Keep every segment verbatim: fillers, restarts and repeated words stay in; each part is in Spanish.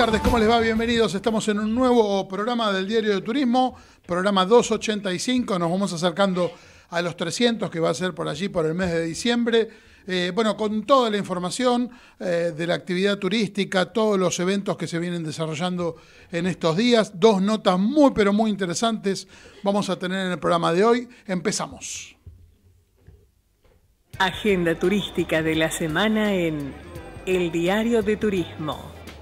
tardes, ¿cómo les va? Bienvenidos. Estamos en un nuevo programa del Diario de Turismo, programa doscientos ochenta y cinco. Nos vamos acercando a los trescientos, que va a ser por allí, por el mes de diciembre. Eh, bueno, con toda la información eh, de la actividad turística, todos los eventos que se vienen desarrollando en estos días. Dos notas muy, pero muy interesantes vamos a tener en el programa de hoy. Empezamos. Agenda turística de la semana en El Diario de Turismo.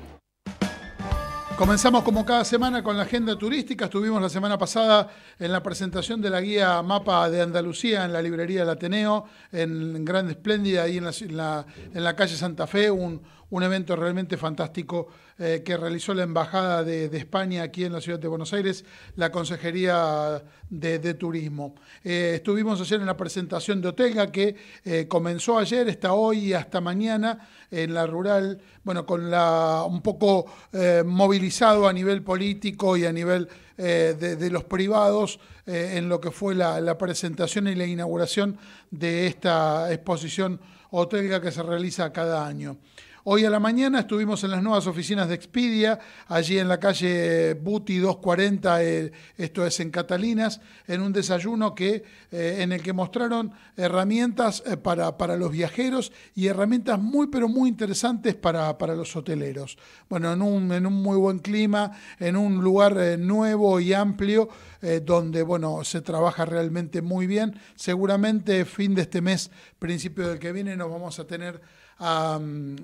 Comenzamos como cada semana con la agenda turística. Estuvimos la semana pasada en la presentación de la guía Mapa de Andalucía en la librería del Ateneo, en Gran Espléndida, ahí en la, en la, en la calle Santa Fe, un, un evento realmente fantástico eh, que realizó la Embajada de, de España aquí en la ciudad de Buenos Aires, la Consejería de, de Turismo. Eh, estuvimos ayer en la presentación de Otelga, que eh, comenzó ayer, está hoy y hasta mañana en la rural, bueno, con la un poco eh, movilizado a nivel político y a nivel eh, de, de los privados eh, en lo que fue la, la presentación y la inauguración de esta exposición Otelga que se realiza cada año. Hoy a la mañana estuvimos en las nuevas oficinas de Expedia, allí en la calle Buti doscientos cuarenta, eh, esto es en Catalinas, en un desayuno que, eh, en el que mostraron herramientas eh, para, para los viajeros y herramientas muy pero muy interesantes para, para los hoteleros. Bueno, en un, en un muy buen clima, en un lugar eh, nuevo y amplio, eh, donde bueno, se trabaja realmente muy bien. Seguramente fin de este mes, principio del que viene, nos vamos a tener A,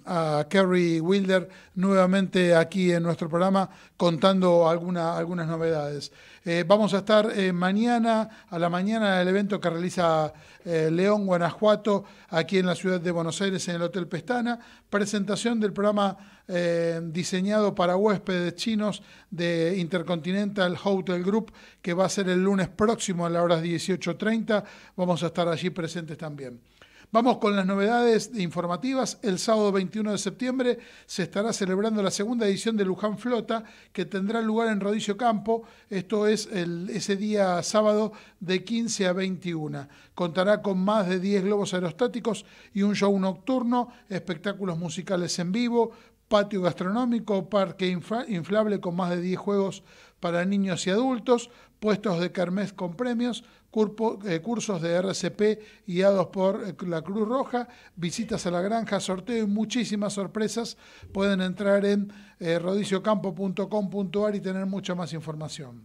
a Kerry Wilder nuevamente aquí en nuestro programa contando alguna, algunas novedades. Eh, vamos a estar eh, mañana, a la mañana, en el evento que realiza eh, León, Guanajuato, aquí en la ciudad de Buenos Aires, en el Hotel Pestana, presentación del programa eh, diseñado para huéspedes chinos de Intercontinental Hotel Group, que va a ser el lunes próximo a las horas dieciocho treinta. Vamos a estar allí presentes también. Vamos con las novedades informativas. El sábado veintiuno de septiembre se estará celebrando la segunda edición de Luján Flota, que tendrá lugar en Rodicio Campo. Esto es el, ese día sábado de quince a veintiuna. Contará con más de diez globos aerostáticos y un show nocturno, espectáculos musicales en vivo, patio gastronómico, parque inflable con más de diez juegos para niños y adultos, puestos de kermés con premios, curpo, eh, cursos de R C P guiados por eh, la Cruz Roja, visitas a la granja, sorteo y muchísimas sorpresas. Pueden entrar en eh, rodicio campo punto com punto a r y tener mucha más información.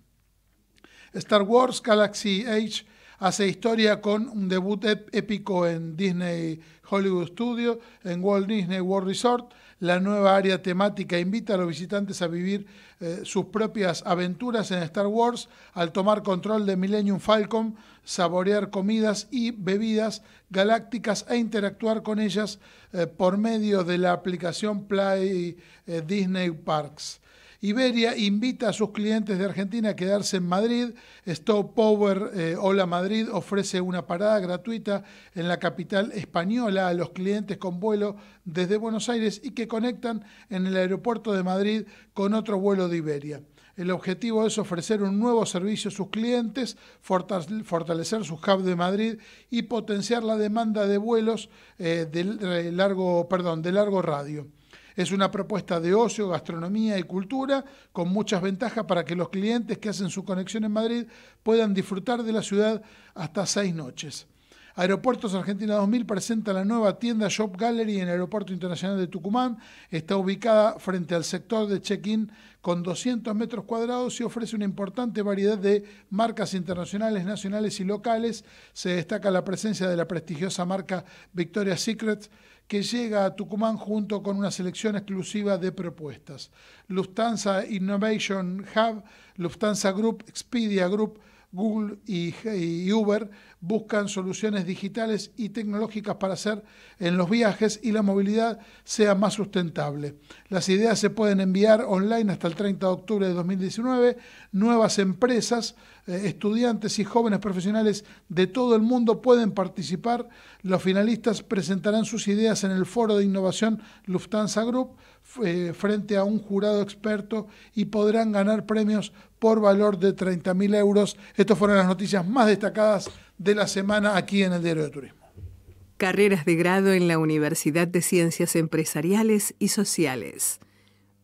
Star Wars Galaxy Edge hace historia con un debut épico en Disney Hollywood Studios, en Walt Disney World Resort. La nueva área temática invita a los visitantes a vivir eh, sus propias aventuras en Star Wars al tomar control de Millennium Falcon, saborear comidas y bebidas galácticas e interactuar con ellas eh, por medio de la aplicación Play eh, Disney Parks. Iberia invita a sus clientes de Argentina a quedarse en Madrid. Stop Power eh, Hola Madrid ofrece una parada gratuita en la capital española a los clientes con vuelo desde Buenos Aires y que conectan en el aeropuerto de Madrid con otro vuelo de Iberia. El objetivo es ofrecer un nuevo servicio a sus clientes, fortalecer su hub de Madrid y potenciar la demanda de vuelos eh, de, largo, perdón, de largo radio. Es una propuesta de ocio, gastronomía y cultura con muchas ventajas para que los clientes que hacen su conexión en Madrid puedan disfrutar de la ciudad hasta seis noches. Aeropuertos Argentina dos mil presenta la nueva tienda Shop Gallery en el Aeropuerto Internacional de Tucumán. Está ubicada frente al sector de check-in con doscientos metros cuadrados y ofrece una importante variedad de marcas internacionales, nacionales y locales. Se destaca la presencia de la prestigiosa marca Victoria's Secret, que llega a Tucumán junto con una selección exclusiva de propuestas. Lufthansa Innovation Hub, Lufthansa Group, Expedia Group, Google y, y Uber buscan soluciones digitales y tecnológicas para hacer en los viajes y la movilidad sea más sustentable. Las ideas se pueden enviar online hasta el treinta de octubre de dos mil diecinueve. Nuevas empresas, eh, estudiantes y jóvenes profesionales de todo el mundo pueden participar. Los finalistas presentarán sus ideas en el Foro de Innovación Lufthansa Group eh, frente a un jurado experto y podrán ganar premios por valor de treinta mil euros. Estas fueron las noticias más destacadas de la semana aquí en el Diario de Turismo. Carreras de grado en la Universidad de Ciencias Empresariales y Sociales.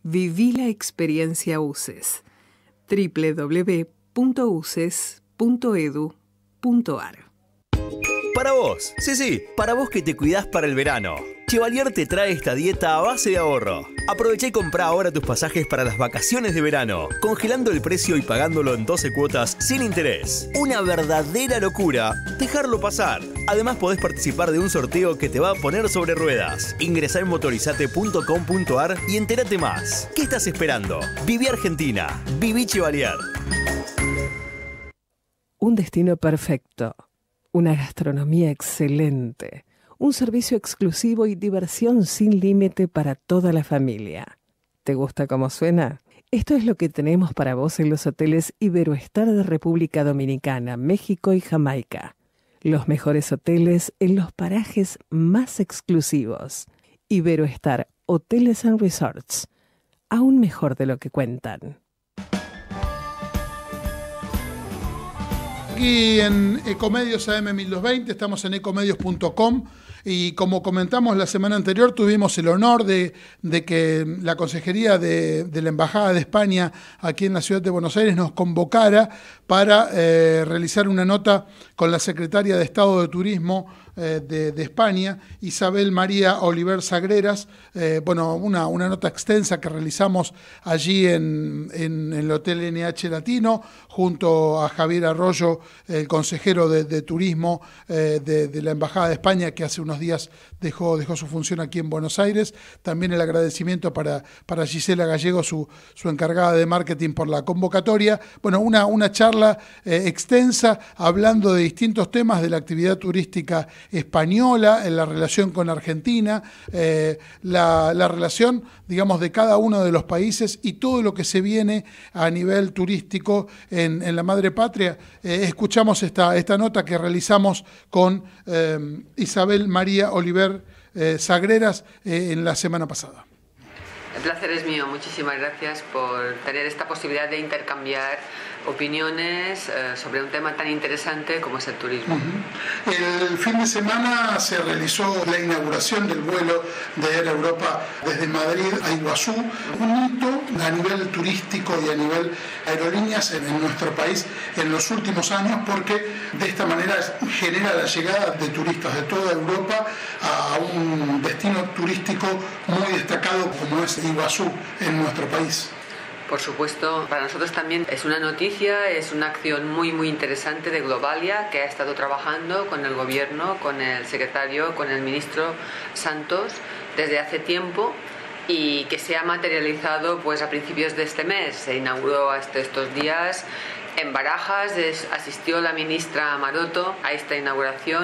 Viví la experiencia U C E S. doble u doble u doble u punto u c e s punto e d u punto a r. Para vos, sí, sí, para vos que te cuidás para el verano. Chevalier te trae esta dieta a base de ahorro. Aprovecha y compra ahora tus pasajes para las vacaciones de verano, congelando el precio y pagándolo en doce cuotas sin interés. Una verdadera locura dejarlo pasar. Además podés participar de un sorteo que te va a poner sobre ruedas. Ingresá en motorizate punto com punto a r y entérate más. ¿Qué estás esperando? Viví Argentina. Viví Chevalier. Un destino perfecto. Una gastronomía excelente. Un servicio exclusivo y diversión sin límite para toda la familia. ¿Te gusta cómo suena? Esto es lo que tenemos para vos en los hoteles Iberoestar de República Dominicana, México y Jamaica. Los mejores hoteles en los parajes más exclusivos. Iberoestar Hoteles and Resorts. Aún mejor de lo que cuentan. Aquí en Ecomedios A M mil doscientos veinte, estamos en ecomedios punto com y como comentamos la semana anterior, tuvimos el honor de, de que la Consejería de, de la Embajada de España aquí en la ciudad de Buenos Aires nos convocara para eh, realizar una nota con la Secretaria de Estado de Turismo eh, de, de España, Isabel María Oliver Sagreras. Eh, bueno, una, una nota extensa que realizamos allí en, en, en el Hotel N H Latino, junto a Javier Arroyo, el consejero de, de Turismo eh, de, de la Embajada de España, que hace unos días dejó, dejó su función aquí en Buenos Aires. También el agradecimiento para, para Gisela Gallego, su, su encargada de marketing, por la convocatoria. Bueno, una, una charla eh, extensa hablando de distintos temas de la actividad turística española, en la relación con Argentina, eh, la, la relación, digamos, de cada uno de los países y todo lo que se viene a nivel turístico en, en la madre patria. Eh, escuchamos esta, esta nota que realizamos con eh, Isabel María Oliver eh, Sagreras eh, en la semana pasada. El placer es mío, muchísimas gracias por tener esta posibilidad de intercambiar opiniones eh, sobre un tema tan interesante como es el turismo. Uh-huh. El fin de semana se realizó la inauguración del vuelo de Air Europa desde Madrid a Iguazú, un hito a nivel turístico y a nivel aerolíneas en, en nuestro país en los últimos años, porque de esta manera genera la llegada de turistas de toda Europa a un destino turístico muy destacado como es Iguazú en nuestro país. Por supuesto, para nosotros también es una noticia, es una acción muy muy interesante de Globalia, que ha estado trabajando con el gobierno, con el secretario, con el ministro Santos desde hace tiempo, y que se ha materializado pues a principios de este mes. Se inauguró hasta estos días en Barajas, asistió la ministra Maroto a esta inauguración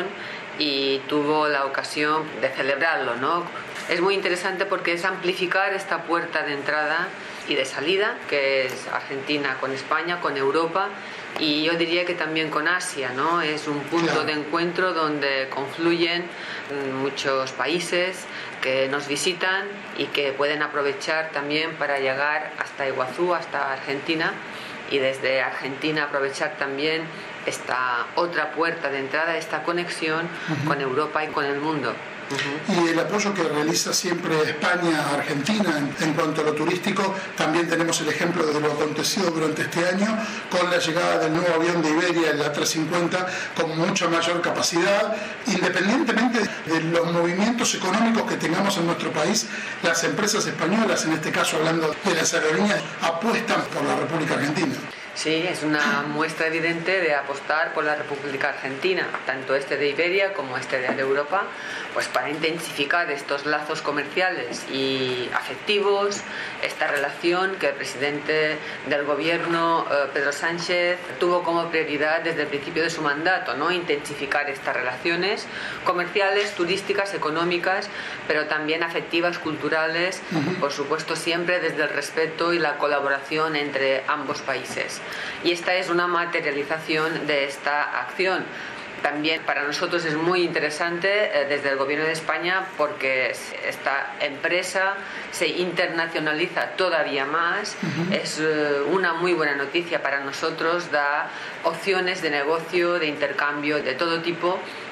y tuvo la ocasión de celebrarlo, ¿no? Es muy interesante porque es amplificar esta puerta de entrada y de salida, que es Argentina con España, con Europa, y yo diría que también con Asia, ¿no? Es un punto claro. de encuentro donde confluyen muchos países que nos visitan y que pueden aprovechar también para llegar hasta Iguazú, hasta Argentina, y desde Argentina aprovechar también esta otra puerta de entrada, esta conexión uh-huh. con Europa y con el mundo. Uh-huh. Y el apoyo que realiza siempre España a Argentina en, en cuanto a lo turístico, también tenemos el ejemplo de lo acontecido durante este año con la llegada del nuevo avión de Iberia, el A trescientos cincuenta, con mucha mayor capacidad. Independientemente de los movimientos económicos que tengamos en nuestro país, las empresas españolas, en este caso hablando de las aerolíneas, apuestan por la República Argentina. Sí, es una muestra evidente de apostar por la República Argentina, tanto este de Iberia como este de Europa, pues para intensificar estos lazos comerciales y afectivos, esta relación que el presidente del gobierno, eh, Pedro Sánchez, tuvo como prioridad desde el principio de su mandato, ¿no? Intensificar estas relaciones comerciales, turísticas, económicas, pero también afectivas, culturales, uh-huh. por supuesto siempre desde el respeto y la colaboración entre ambos países. Y esta es una materialización de esta acción. También para nosotros es muy interesante eh, desde el Gobierno de España, porque esta empresa se internacionaliza todavía más. Uh-huh. Es eh, una muy buena noticia para nosotros, da opciones de negocio, de intercambio de todo tipo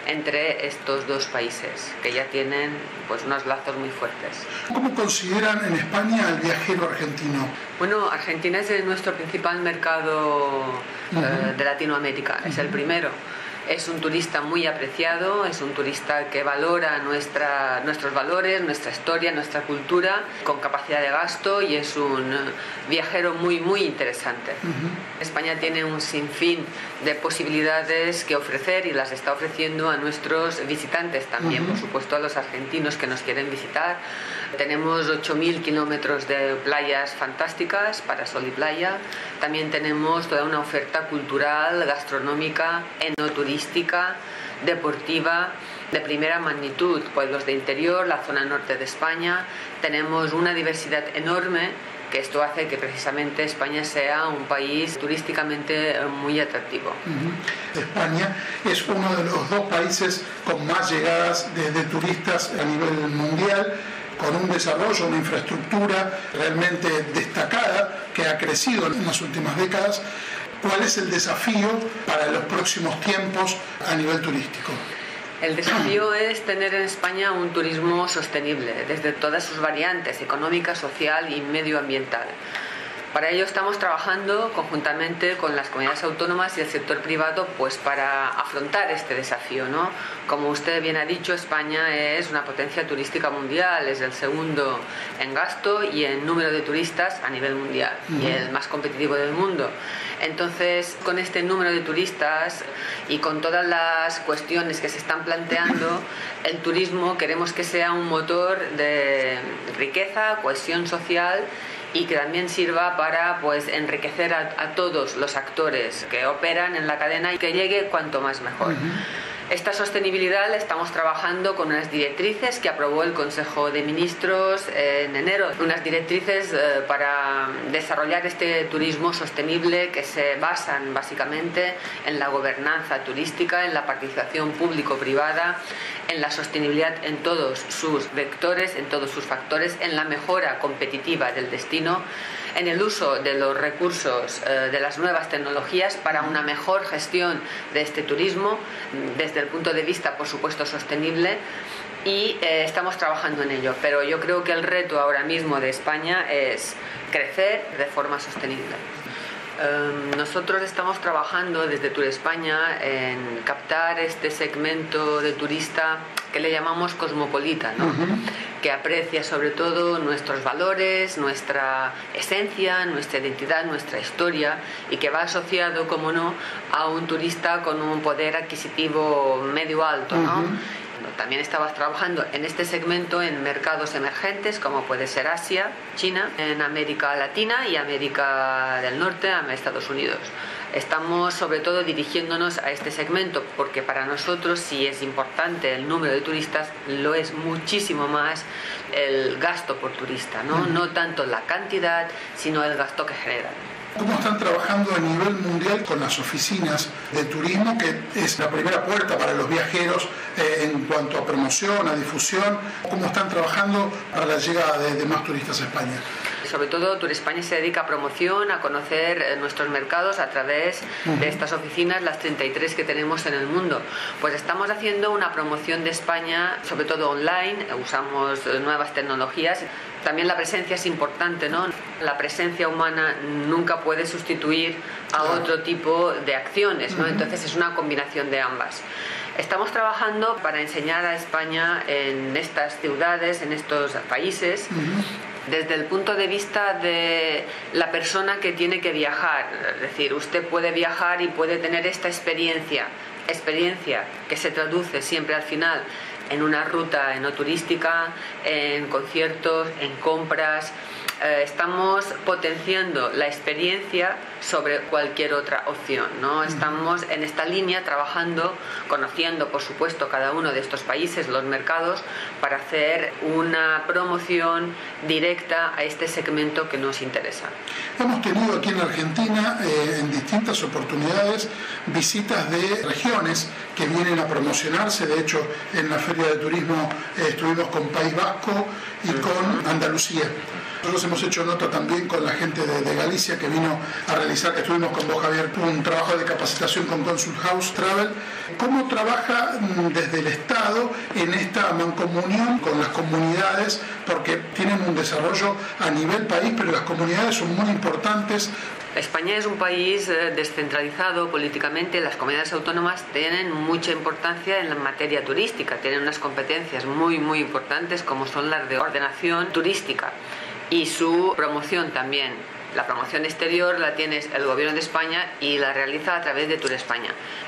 entre estos dos países que ya tienen pues unos lazos muy fuertes. ¿Cómo consideran en España al viajero argentino? Bueno, Argentina es nuestro principal mercado uh-huh. eh, de Latinoamérica, uh-huh. es el primero. Es un turista muy apreciado, es un turista que valora nuestra, nuestros valores, nuestra historia, nuestra cultura, con capacidad de gasto, y es un viajero muy, muy interesante. Uh-huh. España tiene un sinfín de posibilidades que ofrecer y las está ofreciendo a nuestros visitantes también, uh-huh. por supuesto a los argentinos que nos quieren visitar. Tenemos ocho mil kilómetros de playas fantásticas para sol y playa. También tenemos toda una oferta cultural, gastronómica, enoturística, deportiva, de primera magnitud. Pueblos de interior, la zona norte de España. Tenemos una diversidad enorme, que esto hace que precisamente España sea un país turísticamente muy atractivo. Uh-huh. España es uno de los dos países con más llegadas de, de turistas a nivel mundial, con un desarrollo, una infraestructura realmente destacada que ha crecido en las últimas décadas. ¿Cuál es el desafío para los próximos tiempos a nivel turístico? El desafío es tener en España un turismo sostenible, desde todas sus variantes, económica, social y medioambiental. Para ello estamos trabajando conjuntamente con las comunidades autónomas y el sector privado, pues para afrontar este desafío, ¿no? Como usted bien ha dicho, España es una potencia turística mundial, es el segundo en gasto y en número de turistas a nivel mundial, uh-huh. y el más competitivo del mundo. Entonces, con este número de turistas y con todas las cuestiones que se están planteando, el turismo queremos que sea un motor de riqueza, cohesión social, y que también sirva para pues enriquecer a, a todos los actores que operan en la cadena y que llegue cuanto más mejor. Uh-huh. Esta sostenibilidad la estamos trabajando con unas directrices que aprobó el Consejo de Ministros en enero, unas directrices eh, para desarrollar este turismo sostenible que se basan básicamente en la gobernanza turística, en la participación público-privada, en la sostenibilidad en todos sus vectores, en todos sus factores, en la mejora competitiva del destino, en el uso de los recursos eh, de las nuevas tecnologías para una mejor gestión de este turismo desde el punto de vista, por supuesto, sostenible, y eh, estamos trabajando en ello. Pero yo creo que el reto ahora mismo de España es crecer de forma sostenible. Um, nosotros estamos trabajando desde Tour España en captar este segmento de turista que le llamamos cosmopolita, ¿no? Uh-huh. Que aprecia sobre todo nuestros valores, nuestra esencia, nuestra identidad, nuestra historia, y que va asociado, como no, a un turista con un poder adquisitivo medio alto, ¿no? Uh-huh. También estabas trabajando en este segmento en mercados emergentes como puede ser Asia, China, en América Latina y América del Norte, a Estados Unidos. Estamos sobre todo dirigiéndonos a este segmento porque para nosotros sí es importante el número de turistas, lo es muchísimo más el gasto por turista, ¿no? No tanto la cantidad, sino el gasto que generan. ¿Cómo están trabajando a nivel mundial con las oficinas de turismo, que es la primera puerta para los viajeros eh, en cuanto a promoción, a difusión? ¿Cómo están trabajando para la llegada de, de más turistas a España? Sobre todo Tour España se dedica a promoción, a conocer nuestros mercados a través uh-huh. de estas oficinas, las treinta y tres que tenemos en el mundo. Pues estamos haciendo una promoción de España, sobre todo online, usamos nuevas tecnologías. También la presencia es importante, ¿no? La presencia humana nunca puede sustituir a otro tipo de acciones, ¿no? Entonces es una combinación de ambas. Estamos trabajando para enseñar a España en estas ciudades, en estos países, uh-huh. desde el punto de vista de la persona que tiene que viajar. Es decir, usted puede viajar y puede tener esta experiencia, experiencia que se traduce siempre al final en una ruta enoturística, en conciertos, en compras. Eh, estamos potenciando la experiencia sobre cualquier otra opción, ¿no? Estamos en esta línea trabajando, conociendo por supuesto cada uno de estos países, los mercados, para hacer una promoción directa a este segmento que nos interesa. Hemos tenido aquí en Argentina eh, en distintas oportunidades visitas de regiones que vienen a promocionarse. De hecho, en la Feria de Turismo eh, estuvimos con País Vasco y con Andalucía. Nosotros hemos hecho nota también con la gente de, de Galicia que vino a realizar, que estuvimos con vos, Javier, un trabajo de capacitación con Consul House Travel. ¿Cómo trabaja desde el Estado en esta mancomunión con las comunidades? Porque tienen un desarrollo a nivel país, pero las comunidades son muy importantes. España es un país descentralizado políticamente. Las comunidades autónomas tienen mucha importancia en la materia turística, tienen unas competencias muy muy importantes como son las de ordenación turística y su promoción también. La promoción exterior la tiene el Gobierno de España y la realiza a través de Tour España.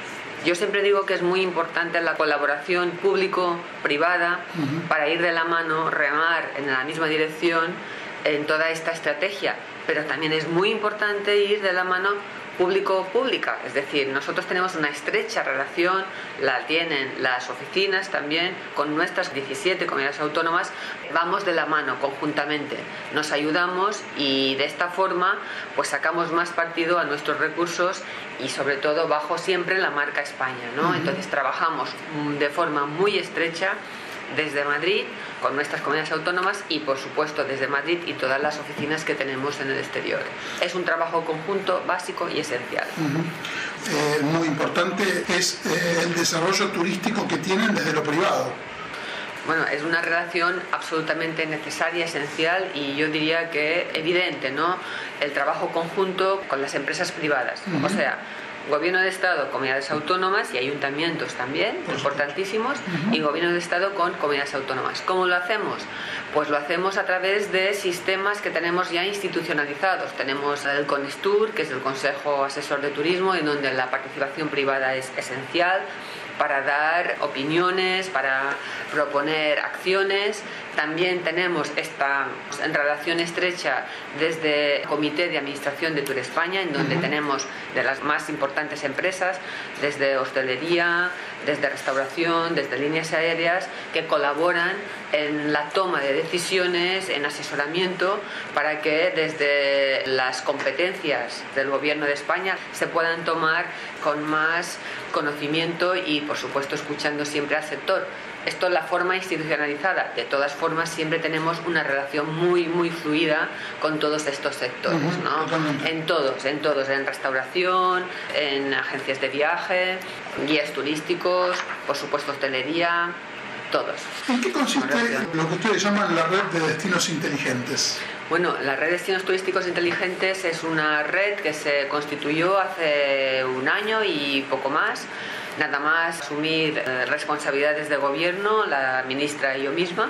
Yo siempre digo que es muy importante la colaboración público-privada uh-huh. para ir de la mano, remar en la misma dirección en toda esta estrategia, pero también es muy importante ir de la mano público-pública, es decir, nosotros tenemos una estrecha relación, la tienen las oficinas también, con nuestras diecisiete comunidades autónomas, vamos de la mano conjuntamente, nos ayudamos y de esta forma pues sacamos más partido a nuestros recursos y sobre todo bajo siempre la marca España, ¿no? Uh-huh. Entonces trabajamos de forma muy estrecha desde Madrid con nuestras comunidades autónomas y por supuesto desde Madrid y todas las oficinas que tenemos en el exterior. Es un trabajo conjunto básico y esencial. Uh-huh. eh, muy importante es eh, el desarrollo turístico que tienen desde lo privado. Bueno, es una relación absolutamente necesaria, esencial y yo diría que evidente, ¿no? El trabajo conjunto con las empresas privadas. Uh-huh. O sea, Gobierno de Estado, comunidades autónomas y ayuntamientos también, importantísimos, uh-huh. y Gobierno de Estado con comunidades autónomas. ¿Cómo lo hacemos? Pues lo hacemos a través de sistemas que tenemos ya institucionalizados. Tenemos el CONESTUR, que es el Consejo Asesor de Turismo, en donde la participación privada es esencial para dar opiniones, para proponer acciones. También tenemos esta en relación estrecha desde el Comité de Administración de Tour España, en donde uh-huh. tenemos de las más importantes empresas, desde hostelería, desde restauración, desde líneas aéreas, que colaboran en la toma de decisiones, en asesoramiento, para que desde las competencias del Gobierno de España se puedan tomar con más conocimiento y, por supuesto, escuchando siempre al sector. Esto es la forma institucionalizada. De todas formas, siempre tenemos una relación muy, muy fluida con todos estos sectores, uh-huh, ¿no? En todos, en todos, en restauración, en agencias de viaje, guías turísticos, por supuesto, hostelería, todos. ¿En qué consiste lo que ustedes llaman la red de destinos inteligentes? Bueno, la red de destinos turísticos inteligentes es una red que se constituyó hace un año y poco más. Nada más asumir eh, responsabilidades de gobierno, la ministra y yo misma,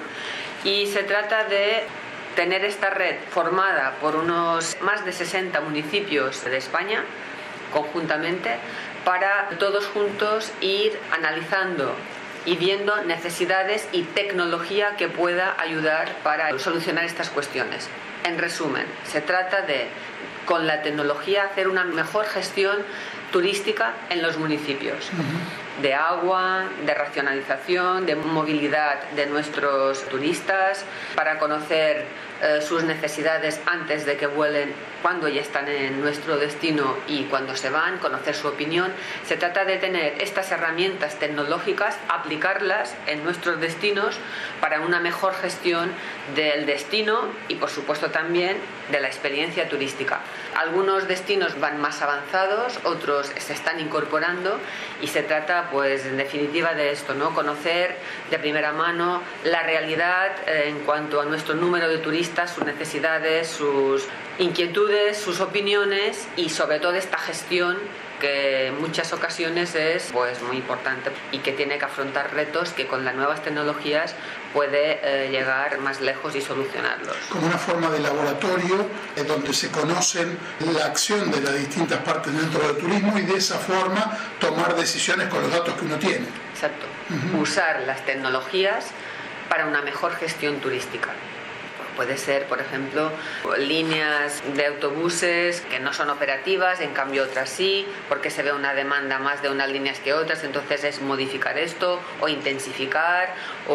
y se trata de tener esta red formada por unos más de sesenta municipios de España, conjuntamente, para todos juntos ir analizando y viendo necesidades y tecnología que pueda ayudar para solucionar estas cuestiones. En resumen, se trata de, con la tecnología, hacer una mejor gestión turística en los municipios, uh-huh. de agua, de racionalización, de movilidad de nuestros turistas, para conocer eh, sus necesidades antes de que vuelen, cuando ya están en nuestro destino y cuando se van, conocer su opinión. Se trata de tener estas herramientas tecnológicas, aplicarlas en nuestros destinos para una mejor gestión del destino y, por supuesto, también de la experiencia turística. Algunos destinos van más avanzados, otros se están incorporando y se trata, pues, en definitiva de esto, ¿no? Conocer de primera mano la realidad eh, en cuanto a nuestro número de turistas, sus necesidades, sus inquietudes, sus opiniones y sobre todo esta gestión que en muchas ocasiones es, pues, muy importante y que tiene que afrontar retos que con las nuevas tecnologías puede eh, llegar más lejos y solucionarlos. Como una forma de laboratorio en donde se conocen la acción de las distintas partes dentro del turismo y de esa forma tomar decisiones con los datos que uno tiene. Exacto. Uh-huh. Usar las tecnologías para una mejor gestión turística. Puede ser, por ejemplo, líneas de autobuses que no son operativas, en cambio otras sí, porque se ve una demanda más de unas líneas que otras, entonces es modificar esto o intensificar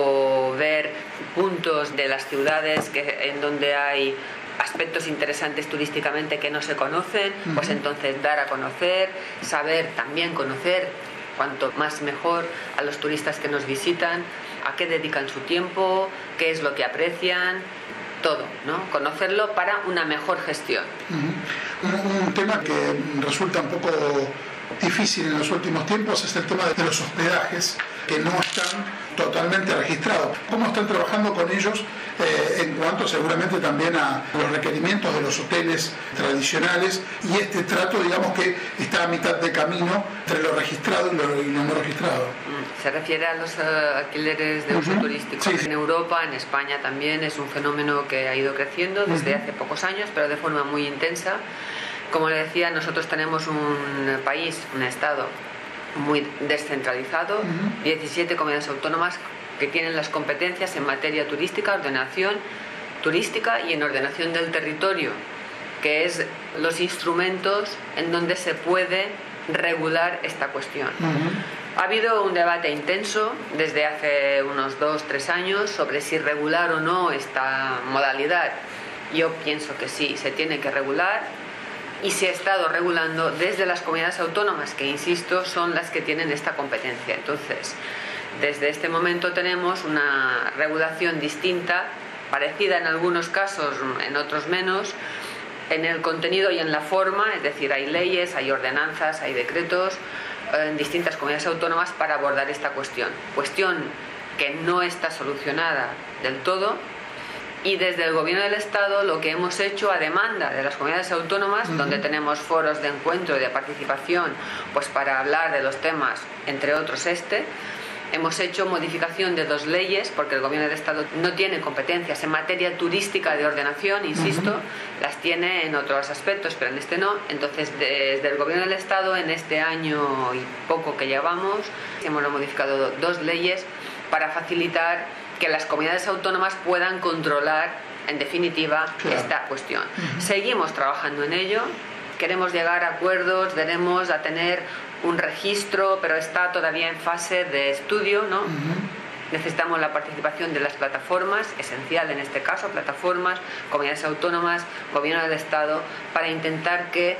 o ver puntos de las ciudades que, en donde hay aspectos interesantes turísticamente que no se conocen, uh-huh. pues entonces dar a conocer, saber también conocer, cuanto más mejor, a los turistas que nos visitan, a qué dedican su tiempo, qué es lo que aprecian. todo, ¿no? Conocerlo para una mejor gestión. Uh-huh. un, un tema que resulta un poco difícil en los últimos tiempos es el tema de los hospedajes, que no están totalmente registrados. ¿Cómo están trabajando con ellos eh, en cuanto seguramente también a los requerimientos de los hoteles tradicionales y este trato, digamos, que está a mitad de camino entre lo registrado y lo, y lo no registrado? Se refiere a los uh, alquileres de uso uh-huh. turístico. Sí, sí. En Europa, en España también es un fenómeno que ha ido creciendo desde uh-huh. hace pocos años, pero de forma muy intensa. Como le decía, nosotros tenemos un país, un estado muy descentralizado, uh-huh. diecisiete comunidades autónomas que tienen las competencias en materia turística, ordenación turística y en ordenación del territorio, que es los instrumentos en donde se puede regular esta cuestión. Uh-huh. Ha habido un debate intenso desde hace unos dos, tres años sobre si regular o no esta modalidad. Yo pienso que sí, se tiene que regular. Y se ha estado regulando desde las comunidades autónomas, que insisto, son las que tienen esta competencia. Entonces, desde este momento tenemos una regulación distinta, parecida en algunos casos, en otros menos, en el contenido y en la forma, es decir, hay leyes, hay ordenanzas, hay decretos en distintas comunidades autónomas para abordar esta cuestión. Cuestión que no está solucionada del todo. Y desde el Gobierno del Estado lo que hemos hecho a demanda de las comunidades autónomas, uh-huh. donde tenemos foros de encuentro y de participación, pues para hablar de los temas, entre otros este, hemos hecho modificación de dos leyes, porque el Gobierno del Estado no tiene competencias en materia turística de ordenación, insisto, uh-huh. las tiene en otros aspectos, pero en este no. Entonces, desde el Gobierno del Estado, en este año y poco que llevamos, hemos modificado dos leyes para facilitar que las comunidades autónomas puedan controlar, en definitiva, claro. esta cuestión. Uh-huh. Seguimos trabajando en ello, queremos llegar a acuerdos, veremos a tener un registro, pero está todavía en fase de estudio, ¿no? Uh-huh. Necesitamos la participación de las plataformas, esencial en este caso, plataformas, comunidades autónomas, Gobierno del Estado, para intentar que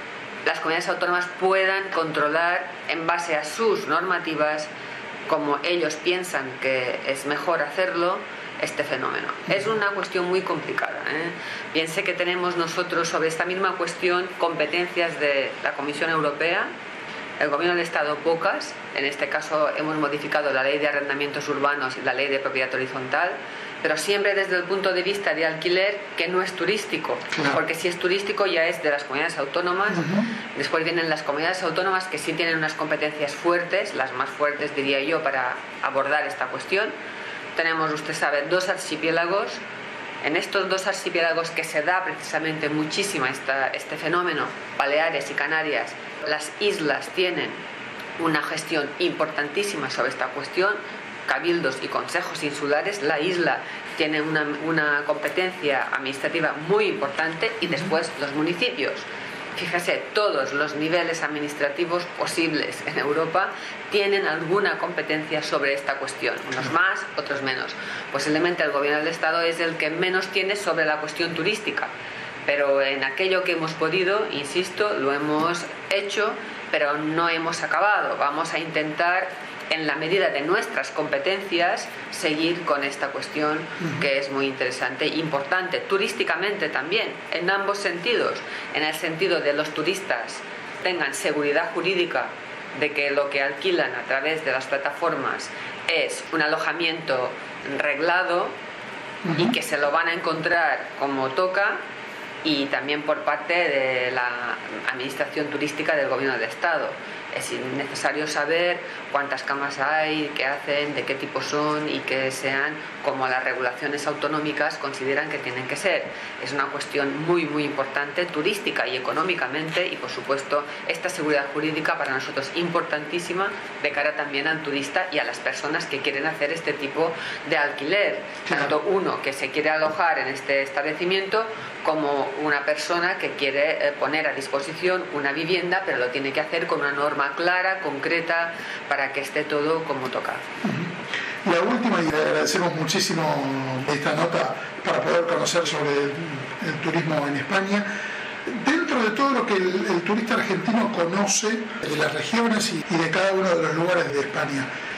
las comunidades autónomas puedan controlar en base a sus normativas, como ellos piensan que es mejor hacerlo, este fenómeno. Es una cuestión muy complicada, ¿eh? Piense que tenemos nosotros sobre esta misma cuestión competencias de la Comisión Europea, el Gobierno del Estado pocas, en este caso hemos modificado la Ley de Arrendamientos Urbanos y la Ley de Propiedad Horizontal, pero siempre desde el punto de vista de alquiler que no es turístico, claro. porque si es turístico ya es de las comunidades autónomas. Uh-huh. Después vienen las comunidades autónomas que sí tienen unas competencias fuertes, las más fuertes diría yo para abordar esta cuestión. Tenemos, usted sabe, dos archipiélagos. En estos dos archipiélagos que se da precisamente muchísimo esta, este fenómeno, Baleares y Canarias, las islas tienen una gestión importantísima sobre esta cuestión, cabildos y consejos insulares. La isla tiene una, una competencia administrativa muy importante y después los municipios. Fíjese, todos los niveles administrativos posibles en Europa tienen alguna competencia sobre esta cuestión, unos más, otros menos. Posiblemente el Gobierno del Estado es el que menos tiene sobre la cuestión turística, pero en aquello que hemos podido, insisto, lo hemos hecho, pero no hemos acabado. Vamos a intentar, en la medida de nuestras competencias, seguir con esta cuestión que es muy interesante e importante, turísticamente también, en ambos sentidos, en el sentido de los turistas tengan seguridad jurídica de que lo que alquilan a través de las plataformas es un alojamiento reglado uh-huh. y que se lo van a encontrar como toca, y también por parte de la Administración Turística del Gobierno del Estado. Es necesario saber cuántas camas hay, qué hacen, de qué tipo son y que sean como las regulaciones autonómicas consideran que tienen que ser. Es una cuestión muy, muy importante, turística y económicamente, y por supuesto esta seguridad jurídica para nosotros importantísima de cara también al turista y a las personas que quieren hacer este tipo de alquiler. Tanto uno que se quiere alojar en este establecimiento como una persona que quiere poner a disposición una vivienda, pero lo tiene que hacer con una norma clara, concreta, para que esté todo como toca. Uh-huh. La última, y le agradecemos muchísimo esta nota para poder conocer sobre el, el turismo en España. Dentro de todo lo que el, el turista argentino conoce de las regiones y, y de cada uno de los lugares de España, ¿qué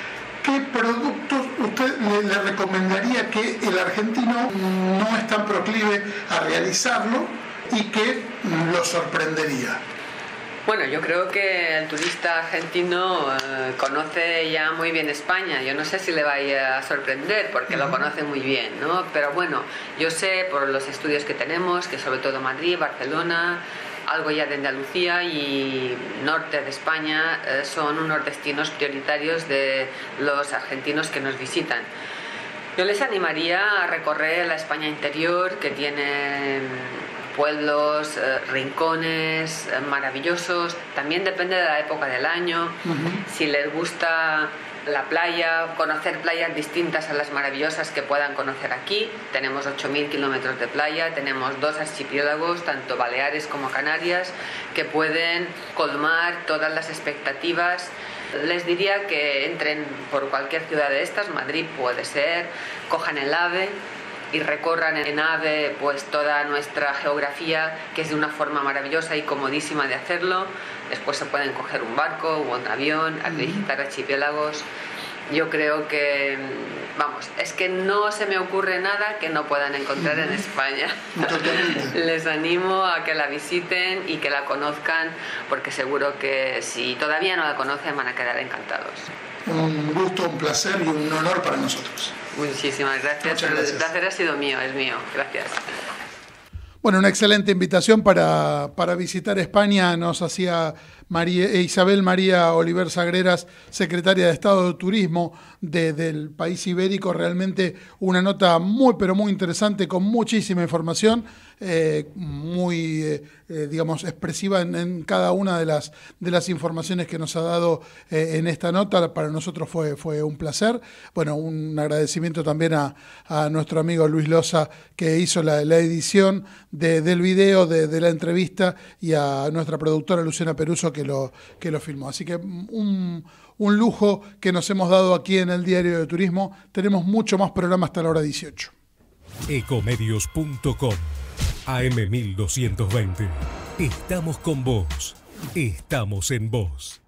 ¿qué productos usted le, le recomendaría que el argentino no es tan proclive a realizarlo y que lo sorprendería? Bueno, yo creo que el turista argentino eh, conoce ya muy bien España. Yo no sé si le vaya a sorprender porque uh-huh. lo conoce muy bien, ¿no? Pero bueno, yo sé por los estudios que tenemos que sobre todo Madrid, Barcelona, algo ya de Andalucía y norte de España eh, son unos destinos prioritarios de los argentinos que nos visitan. Yo les animaría a recorrer la España interior, que tiene pueblos, eh, rincones eh, maravillosos. También depende de la época del año. Uh-huh. Si les gusta la playa, conocer playas distintas a las maravillosas que puedan conocer aquí. Tenemos ocho mil kilómetros de playa, tenemos dos archipiélagos, tanto Baleares como Canarias, que pueden colmar todas las expectativas. Les diría que entren por cualquier ciudad de estas, Madrid puede ser, cojan el AVE y recorran en AVE pues toda nuestra geografía, que es de una forma maravillosa y comodísima de hacerlo. Después se pueden coger un barco o un avión a visitar archipiélagos. Yo creo que, vamos, es que no se me ocurre nada que no puedan encontrar en España. Les animo a que la visiten y que la conozcan, porque seguro que si todavía no la conocen van a quedar encantados. Un gusto, un placer y un honor para nosotros. Muchísimas gracias. Muchas gracias. El placer ha sido mío, es mío. Gracias. Bueno, una excelente invitación para, para visitar España nos hacía María, Isabel María Oliver Sagreras, secretaria de Estado de Turismo de, del país ibérico. Realmente una nota muy, pero muy interesante, con muchísima información, eh, muy, eh, eh, digamos, expresiva en, en cada una de las, de las informaciones que nos ha dado eh, en esta nota. Para nosotros fue, fue un placer. Bueno, un agradecimiento también a, a nuestro amigo Luis Loza, que hizo la, la edición de, del video, de, de la entrevista, y a nuestra productora Luciana Peruso, que lo, que lo filmó. Así que un, un lujo que nos hemos dado aquí en el Diario de Turismo. Tenemos mucho más programa hasta la hora dieciocho. Ecomedios punto com, A M mil doscientos veinte. Estamos con vos. Estamos en vos.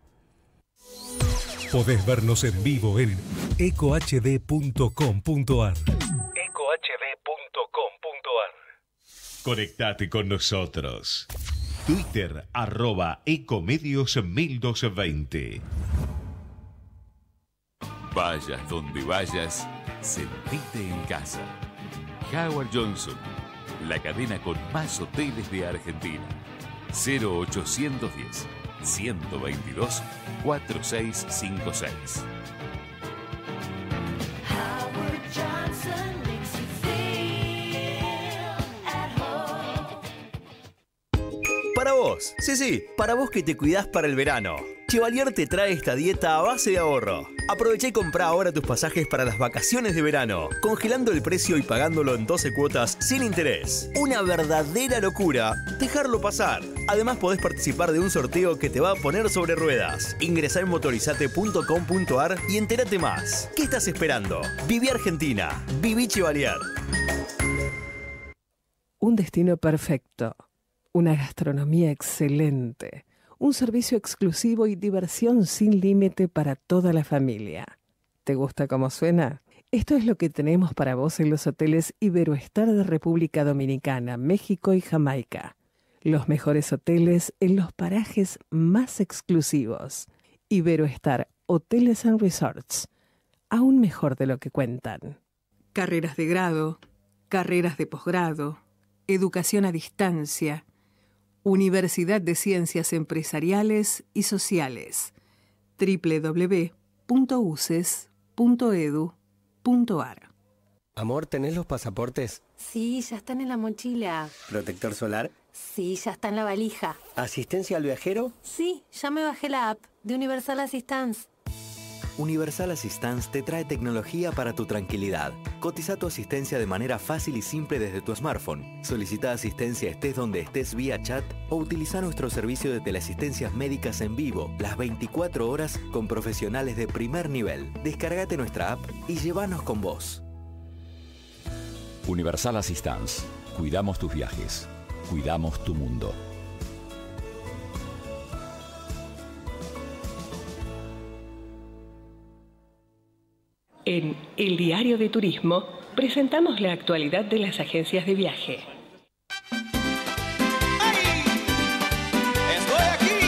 Podés vernos en vivo en eco h d punto com punto a r. eco h d punto com punto a r. Conectate con nosotros. Twitter, arroba Ecomedios mil doscientos veinte. Vayas donde vayas, sentite en casa. Howard Johnson, la cadena con más hoteles de Argentina. cero ochocientos diez, ciento veintidós, cuarenta y seis cincuenta y seis. Howard Johnson makes you feel at home. Para vos, sí, sí, para vos que te cuidás para el verano. Chevalier te trae esta dieta a base de ahorro. Aprovecha y comprá ahora tus pasajes para las vacaciones de verano, congelando el precio y pagándolo en doce cuotas sin interés. Una verdadera locura dejarlo pasar. Además podés participar de un sorteo que te va a poner sobre ruedas. Ingresá en motorizate punto com punto a r y entérate más. ¿Qué estás esperando? Viví Argentina. Viví Chevalier. Un destino perfecto. Una gastronomía excelente. Un servicio exclusivo y diversión sin límite para toda la familia. ¿Te gusta cómo suena? Esto es lo que tenemos para vos en los hoteles Iberoestar de República Dominicana, México y Jamaica. Los mejores hoteles en los parajes más exclusivos. Iberoestar Hoteles and Resorts. Aún mejor de lo que cuentan. Carreras de grado, carreras de posgrado, educación a distancia, Universidad de Ciencias Empresariales y Sociales. doble u doble u doble u punto u c e s punto e d u punto a r. Amor, ¿tenés los pasaportes? Sí, ya están en la mochila. ¿Protector solar? Sí, ya está en la valija. ¿Asistencia al viajero? Sí, ya me bajé la app de Universal Assistance. Universal Assistance te trae tecnología para tu tranquilidad. Cotiza tu asistencia de manera fácil y simple desde tu smartphone. Solicita asistencia estés donde estés vía chat o utiliza nuestro servicio de teleasistencias médicas en vivo las veinticuatro horas con profesionales de primer nivel. Descárgate nuestra app y llévanos con vos. Universal Assistance. Cuidamos tus viajes. Cuidamos tu mundo. En El Diario de Turismo presentamos la actualidad de las agencias de viaje. Estoy aquí,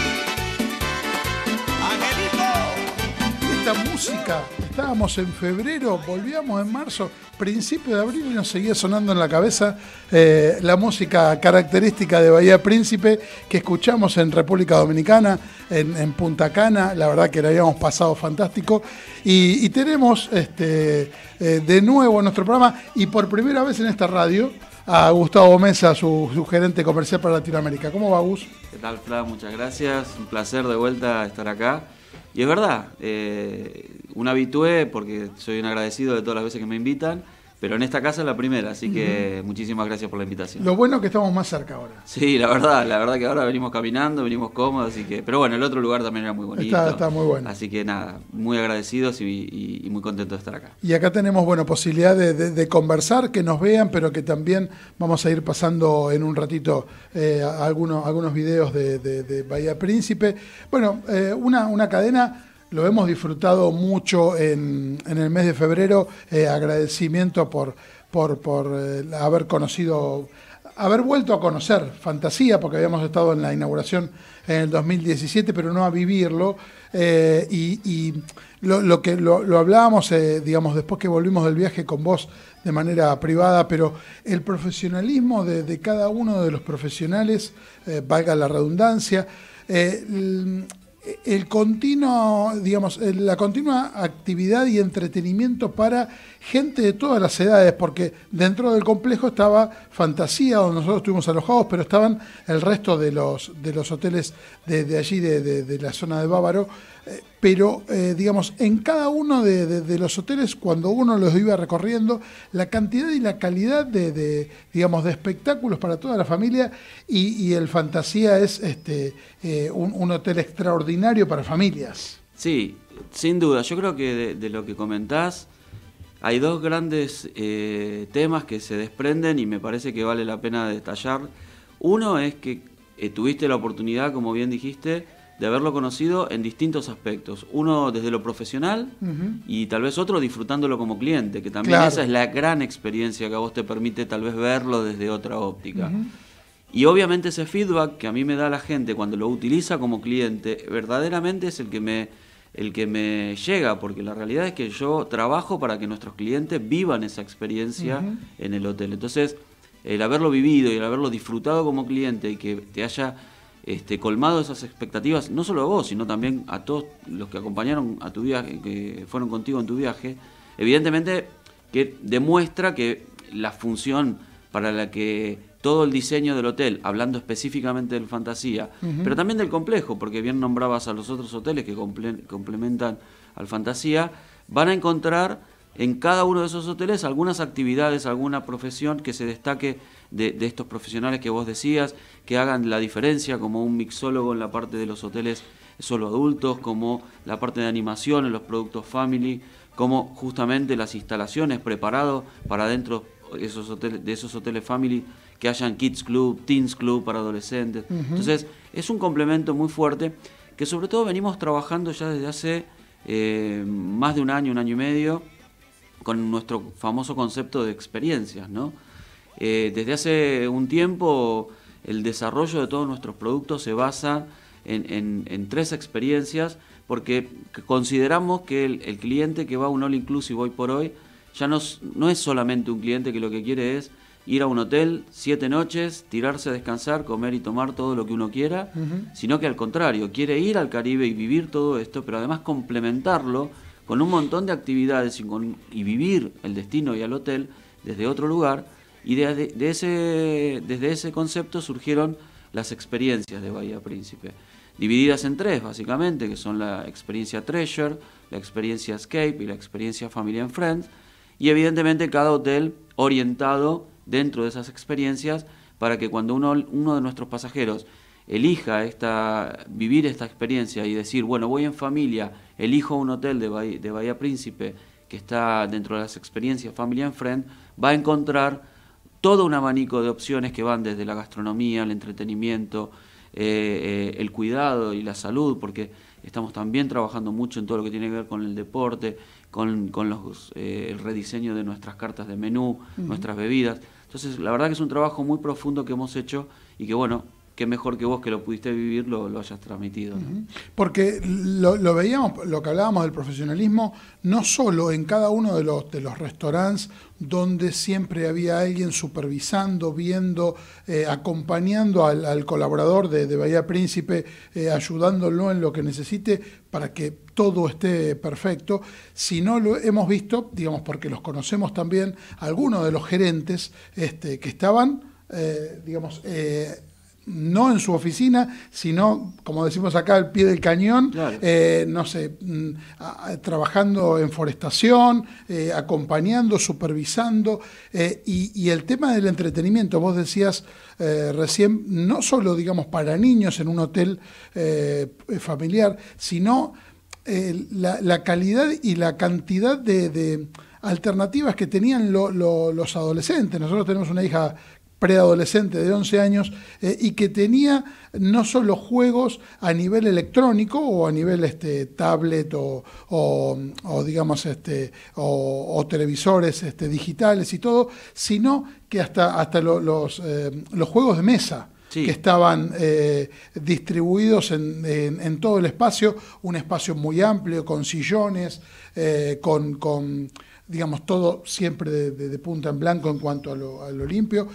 Angelito. Esta música, estábamos en febrero, volvíamos en marzo, principio de abril y nos seguía sonando en la cabeza eh, la música característica de Bahía Príncipe que escuchamos en República Dominicana, en, en Punta Cana, la verdad que la habíamos pasado fantástico. Y, y tenemos este, eh, de nuevo en nuestro programa y por primera vez en esta radio a Gustavo Mesa, su, su gerente comercial para Latinoamérica. ¿Cómo va, Gus? ¿Qué tal, Fla? Muchas gracias. Un placer de vuelta estar acá. Y es verdad, eh, un habitué porque soy un agradecido de todas las veces que me invitan, pero en esta casa es la primera, así que uh-huh. muchísimas gracias por la invitación. Lo bueno es que estamos más cerca ahora. Sí, la verdad, la verdad que ahora venimos caminando, venimos cómodos, así que, pero bueno, el otro lugar también era muy bonito. Está, está muy bueno. Así que nada, muy agradecidos y, y, y muy contentos de estar acá. Y acá tenemos, bueno, posibilidad de, de, de conversar, que nos vean, pero que también vamos a ir pasando en un ratito eh, algunos, algunos videos de, de, de Bahía Príncipe. Bueno, eh, una, una cadena... Lo hemos disfrutado mucho en, en el mes de febrero. Eh, agradecimiento por, por, por eh, haber conocido, haber vuelto a conocer Fantasía, porque habíamos estado en la inauguración en el dos mil diecisiete, pero no a vivirlo. Eh, y y lo, lo que lo, lo hablábamos, eh, digamos, después que volvimos del viaje con vos de manera privada, pero el profesionalismo de, de cada uno de los profesionales, eh, valga la redundancia, eh, el, el continuo, digamos, la continua actividad y entretenimiento para gente de todas las edades, porque dentro del complejo estaba Fantasía, donde nosotros estuvimos alojados, pero estaban el resto de los, de los hoteles de, de allí, de, de, de la zona de Bávaro, eh, pero, eh, digamos, en cada uno de, de, de los hoteles, cuando uno los iba recorriendo, la cantidad y la calidad de, de digamos, de espectáculos para toda la familia, y, y el Fantasía es este eh, un, un hotel extraordinario para familias. Sí, sin duda. Yo creo que de, de lo que comentás, hay dos grandes eh, temas que se desprenden y me parece que vale la pena detallar. Uno es que eh, tuviste la oportunidad, como bien dijiste, de haberlo conocido en distintos aspectos. Uno desde lo profesional uh-huh. y tal vez otro disfrutándolo como cliente, que también claro. esa es la gran experiencia que a vos te permite tal vez verlo desde otra óptica. Uh-huh. Y obviamente ese feedback que a mí me da la gente cuando lo utiliza como cliente, verdaderamente es el que me... el que me llega, porque la realidad es que yo trabajo para que nuestros clientes vivan esa experiencia uh-huh. en el hotel. Entonces, el haberlo vivido y el haberlo disfrutado como cliente y que te haya este, colmado esas expectativas, no solo a vos, sino también a todos los que acompañaron a tu viaje, que fueron contigo en tu viaje, evidentemente que demuestra que la función para la que todo el diseño del hotel, hablando específicamente del Fantasía, uh-huh. pero también del complejo, porque bien nombrabas a los otros hoteles que comple- complementan al Fantasía, van a encontrar en cada uno de esos hoteles algunas actividades, alguna profesión que se destaque de, de estos profesionales que vos decías, que hagan la diferencia, como un mixólogo en la parte de los hoteles solo adultos, como la parte de animación en los productos family, como justamente las instalaciones preparadas para dentro esos hoteles, de esos hoteles family, que hayan Kids Club, Teens Club para adolescentes. Uh-huh. Entonces, es un complemento muy fuerte que sobre todo venimos trabajando ya desde hace eh, más de un año, un año y medio, con nuestro famoso concepto de experiencias, ¿no? Eh, desde hace un tiempo, el desarrollo de todos nuestros productos se basa en, en, en tres experiencias, porque consideramos que el, el cliente que va a un all inclusive hoy por hoy, ya no, no es solamente un cliente que lo que quiere es ir a un hotel, siete noches, tirarse a descansar, comer y tomar todo lo que uno quiera, uh-huh. sino que al contrario, quiere ir al Caribe y vivir todo esto, pero además complementarlo con un montón de actividades y, con, y vivir el destino y al hotel desde otro lugar, y de, de, de ese, desde ese concepto surgieron las experiencias de Bahía Príncipe, divididas en tres básicamente, que son la experiencia Treasure, la experiencia Escape y la experiencia Family and Friends, y evidentemente cada hotel orientado dentro de esas experiencias para que cuando uno, uno de nuestros pasajeros elija esta, vivir esta experiencia y decir, bueno, voy en familia, elijo un hotel de Bahía, de Bahía Príncipe que está dentro de las experiencias Family and Friends, va a encontrar todo un abanico de opciones que van desde la gastronomía, el entretenimiento, eh, eh, el cuidado y la salud, porque estamos también trabajando mucho en todo lo que tiene que ver con el deporte, con, con los, eh, el rediseño de nuestras cartas de menú, uh-huh. nuestras bebidas. Entonces, la verdad que es un trabajo muy profundo que hemos hecho y que, bueno, qué mejor que vos que lo pudiste vivir lo, lo hayas transmitido, ¿no? Uh-huh. Porque lo, lo veíamos, lo que hablábamos del profesionalismo, no solo en cada uno de los, de los restaurantes donde siempre había alguien supervisando, viendo, eh, acompañando al, al colaborador de, de Bahía Príncipe, eh, ayudándolo en lo que necesite para que todo esté perfecto, sino lo hemos visto, digamos, porque los conocemos también, algunos de los gerentes este, que estaban, eh, digamos, eh, no en su oficina, sino, como decimos acá, al pie del cañón, claro. eh, no sé, a, a, trabajando en forestación, eh, acompañando, supervisando, eh, y, y el tema del entretenimiento, vos decías eh, recién, no solo, digamos, para niños en un hotel eh, familiar, sino eh, la, la calidad y la cantidad de, de alternativas que tenían lo, lo, los adolescentes. Nosotros tenemos una hija preadolescente de once años eh, y que tenía no solo juegos a nivel electrónico o a nivel este, tablet o, o, o digamos este o, o televisores este, digitales y todo, sino que hasta, hasta lo, los, eh, los juegos de mesa. Sí. Que estaban eh, distribuidos en, en, en todo el espacio, un espacio muy amplio, con sillones, eh, con, con, digamos, todo siempre de, de, de punta en blanco en cuanto a lo, a lo limpio.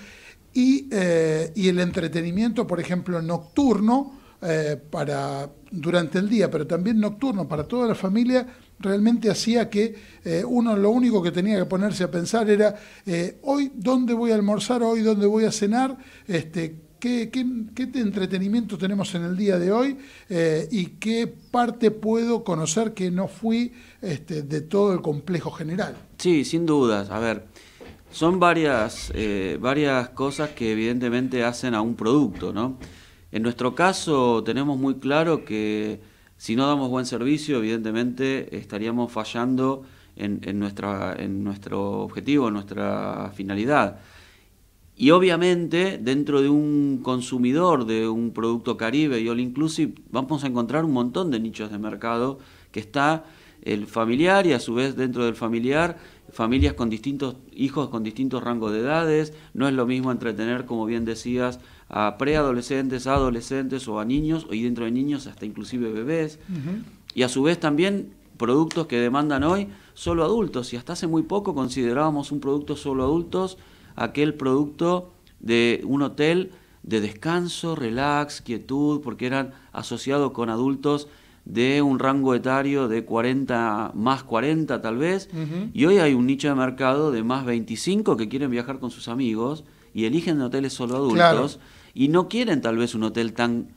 Y, eh, y el entretenimiento, por ejemplo, nocturno, eh, para durante el día, pero también nocturno para toda la familia, realmente hacía que eh, uno lo único que tenía que ponerse a pensar era, eh, hoy dónde voy a almorzar, hoy dónde voy a cenar, este, qué, qué, qué entretenimiento tenemos en el día de hoy eh, y qué parte puedo conocer que no fui este, de todo el complejo general. Sí, sin dudas. A ver, son varias, eh, varias cosas que evidentemente hacen a un producto, ¿no? En nuestro caso tenemos muy claro que si no damos buen servicio, evidentemente estaríamos fallando en, en, nuestra, en nuestro objetivo, en nuestra finalidad. Y obviamente dentro de un consumidor de un producto Caribe y All Inclusive vamos a encontrar un montón de nichos de mercado que está el familiar y a su vez dentro del familiar familias con distintos hijos con distintos rangos de edades. No es lo mismo entretener, como bien decías, a preadolescentes, a adolescentes o a niños, y dentro de niños hasta inclusive bebés. Uh-huh. Y a su vez también productos que demandan hoy solo adultos, y hasta hace muy poco considerábamos un producto solo adultos aquel producto de un hotel de descanso, relax, quietud, porque eran asociados con adultos de un rango etario de cuarenta, más cuarenta tal vez, uh-huh. y hoy hay un nicho de mercado de más veinticinco que quieren viajar con sus amigos y eligen hoteles solo adultos, claro. y no quieren tal vez un hotel tan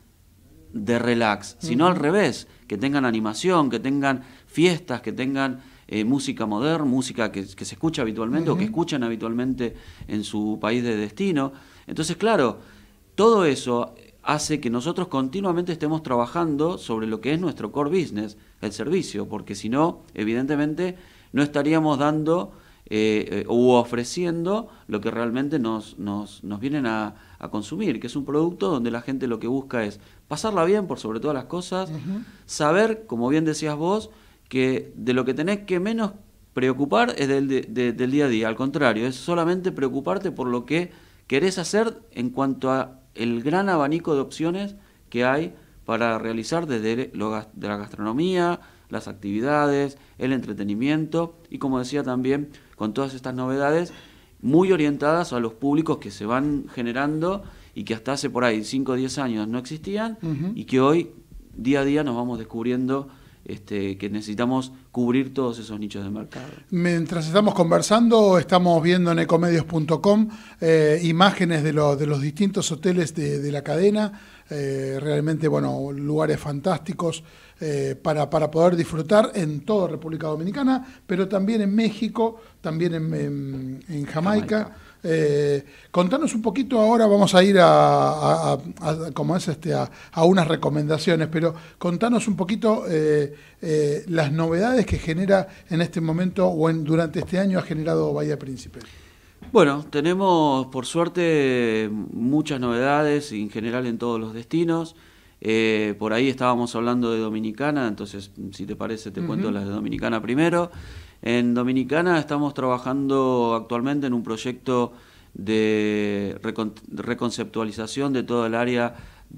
de relax, sino uh-huh. al revés, que tengan animación, que tengan fiestas, que tengan eh, música moderna, música que, que se escucha habitualmente uh-huh. o que escuchan habitualmente en su país de destino. Entonces, claro, todo eso hace que nosotros continuamente estemos trabajando sobre lo que es nuestro core business, el servicio, porque si no, evidentemente, no estaríamos dando eh, u ofreciendo lo que realmente nos, nos, nos vienen a, a consumir, que es un producto donde la gente lo que busca es pasarla bien por sobre todas las cosas, uh-huh. saber, como bien decías vos, que de lo que tenés que menos preocupar es del, de, de, del día a día, al contrario, es solamente preocuparte por lo que querés hacer en cuanto a el gran abanico de opciones que hay para realizar desde lo, de la gastronomía, las actividades, el entretenimiento y, como decía también, con todas estas novedades muy orientadas a los públicos que se van generando y que hasta hace por ahí cinco o diez años no existían uh-huh. y que hoy día a día nos vamos descubriendo Este, que necesitamos cubrir todos esos nichos de mercado. Mientras estamos conversando, estamos viendo en ecomedios punto com eh, imágenes de, lo, de los distintos hoteles de, de la cadena, eh, realmente, bueno, lugares fantásticos eh, para, para poder disfrutar en toda República Dominicana, pero también en México, también en, en, en Jamaica. Jamaica. Eh, contanos un poquito, ahora vamos a ir a, a, a, a como es este a, a unas recomendaciones, pero contanos un poquito eh, eh, las novedades que genera en este momento o en, durante este año ha generado Bahía Príncipe. Bueno, tenemos por suerte muchas novedades en general en todos los destinos. Eh, por ahí estábamos hablando de Dominicana, entonces si te parece te uh-huh. cuento las de Dominicana primero. En Dominicana estamos trabajando actualmente en un proyecto de, recon de reconceptualización de todo el área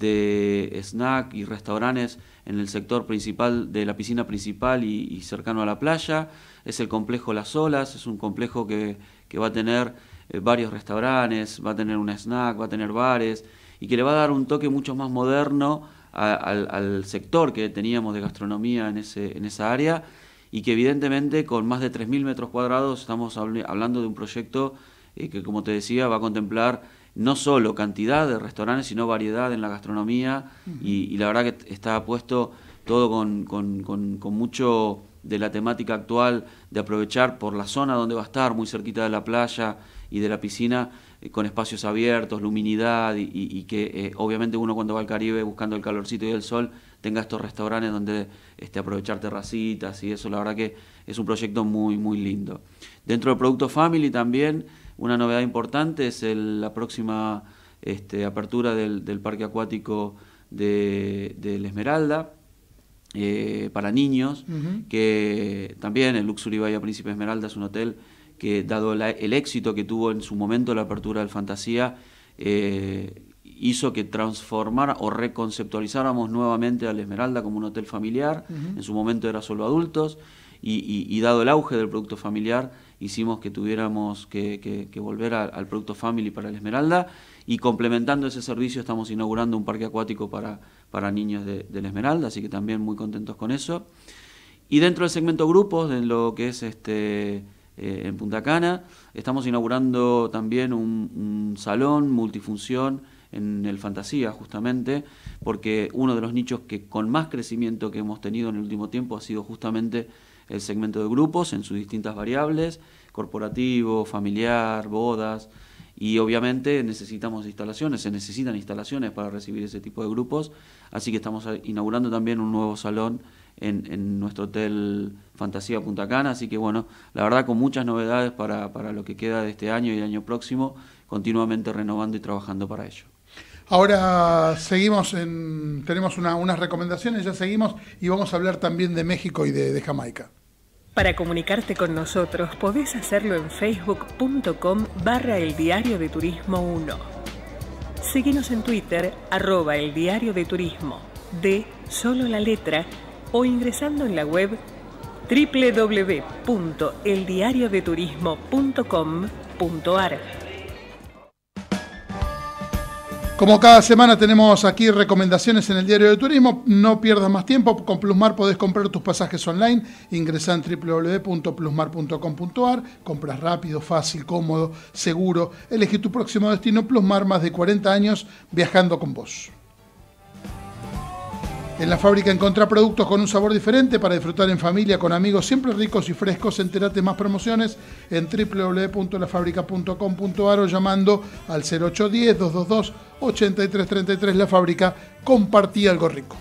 de snack y restaurantes en el sector principal de la piscina principal y, y cercano a la playa. Es el complejo Las Olas, es un complejo que, que va a tener eh, varios restaurantes, va a tener un snack, va a tener bares, y que le va a dar un toque mucho más moderno a, al, al sector que teníamos de gastronomía en, ese, en esa área, y que evidentemente con más de tres mil metros cuadrados estamos hablando de un proyecto eh, que, como te decía, va a contemplar no solo cantidad de restaurantes, sino variedad en la gastronomía, uh-huh. y, y la verdad que está puesto todo con, con, con, con mucho de la temática actual, de aprovechar por la zona donde va a estar, muy cerquita de la playa y de la piscina, eh, con espacios abiertos, luminidad, y, y, y que eh, obviamente uno cuando va al Caribe buscando el calorcito y el sol, tenga estos restaurantes donde este, aprovechar terracitas y eso. La verdad que es un proyecto muy, muy lindo. Dentro del Producto Family también, una novedad importante es el, la próxima este, apertura del, del parque acuático de, de La Esmeralda, eh, para niños, uh-huh. que también el Luxury Bahía Príncipe Esmeralda es un hotel que, dado la, el éxito que tuvo en su momento la apertura del Fantasía, eh, hizo que transformara o reconceptualizáramos nuevamente a La Esmeralda como un hotel familiar. Uh-huh. En su momento era solo adultos, y, y, y dado el auge del producto familiar, hicimos que tuviéramos que, que, que volver a, al producto family para La Esmeralda, y complementando ese servicio estamos inaugurando un parque acuático para, para niños de, de La Esmeralda, así que también muy contentos con eso. Y dentro del segmento grupos, de lo que es este eh, en Punta Cana, estamos inaugurando también un, un salón multifunción en el Fantasía, justamente, porque uno de los nichos que con más crecimiento que hemos tenido en el último tiempo ha sido justamente el segmento de grupos en sus distintas variables, corporativo, familiar, bodas, y obviamente necesitamos instalaciones, se necesitan instalaciones para recibir ese tipo de grupos, así que estamos inaugurando también un nuevo salón en, en nuestro hotel Fantasía Punta Cana, así que bueno, la verdad con muchas novedades para, para lo que queda de este año y el año próximo, continuamente renovando y trabajando para ello. Ahora seguimos, en, tenemos una, unas recomendaciones, ya seguimos y vamos a hablar también de México y de, de Jamaica. Para comunicarte con nosotros podés hacerlo en facebook.com barra el diario de turismo uno. Seguinos en Twitter, arroba el diario de turismo, de solo la letra, o ingresando en la web doble u doble u doble u punto el diario de turismo punto com punto a r. Como cada semana tenemos aquí recomendaciones en el Diario de Turismo, no pierdas más tiempo, con Plusmar podés comprar tus pasajes online, ingresá en doble u doble u doble u punto plusmar punto com punto a r, compras rápido, fácil, cómodo, seguro, elegí tu próximo destino. Plusmar, más de cuarenta años viajando con vos. En La Fábrica encontrá productos con un sabor diferente para disfrutar en familia, con amigos, siempre ricos y frescos. Entérate más promociones en doble u doble u doble u punto la fábrica punto com punto a r o llamando al cero ocho uno cero, dos dos dos, ocho tres tres tres. La Fábrica, compartí algo rico.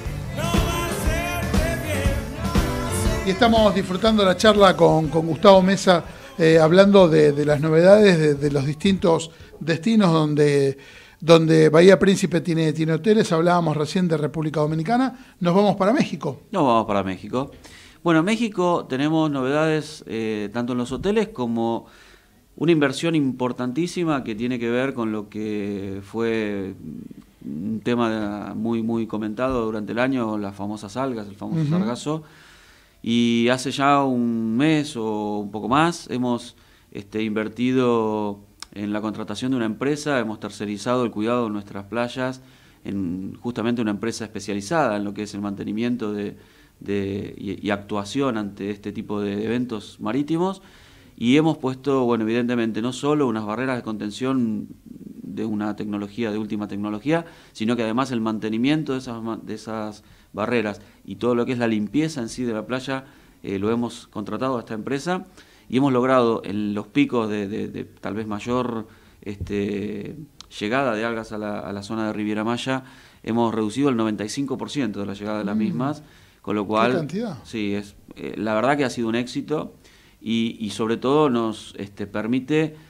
Y estamos disfrutando la charla con, con Gustavo Mesa, eh, hablando de, de las novedades de, de los distintos destinos donde... donde Bahía Príncipe tiene, tiene hoteles. Hablábamos recién de República Dominicana. Nos vamos para México. Nos vamos para México. Bueno, en México tenemos novedades eh, tanto en los hoteles como una inversión importantísima que tiene que ver con lo que fue un tema muy, muy comentado durante el año, las famosas algas, el famoso uh-huh. sargazo. Y hace ya un mes o un poco más hemos este, invertido en la contratación de una empresa, hemos tercerizado el cuidado de nuestras playas en justamente una empresa especializada en lo que es el mantenimiento de, de, y, y actuación ante este tipo de eventos marítimos, y hemos puesto, bueno, evidentemente no solo unas barreras de contención de una tecnología, de última tecnología, sino que además el mantenimiento de esas, de esas barreras y todo lo que es la limpieza en sí de la playa, eh, lo hemos contratado a esta empresa. Y hemos logrado en los picos de, de, de tal vez mayor este, llegada de algas a la, a la zona de Riviera Maya, hemos reducido el noventa y cinco por ciento de la llegada de las mm. mismas, con lo cual, ¿qué cantidad? Sí, es, eh, la verdad que ha sido un éxito, y, y sobre todo nos este, permite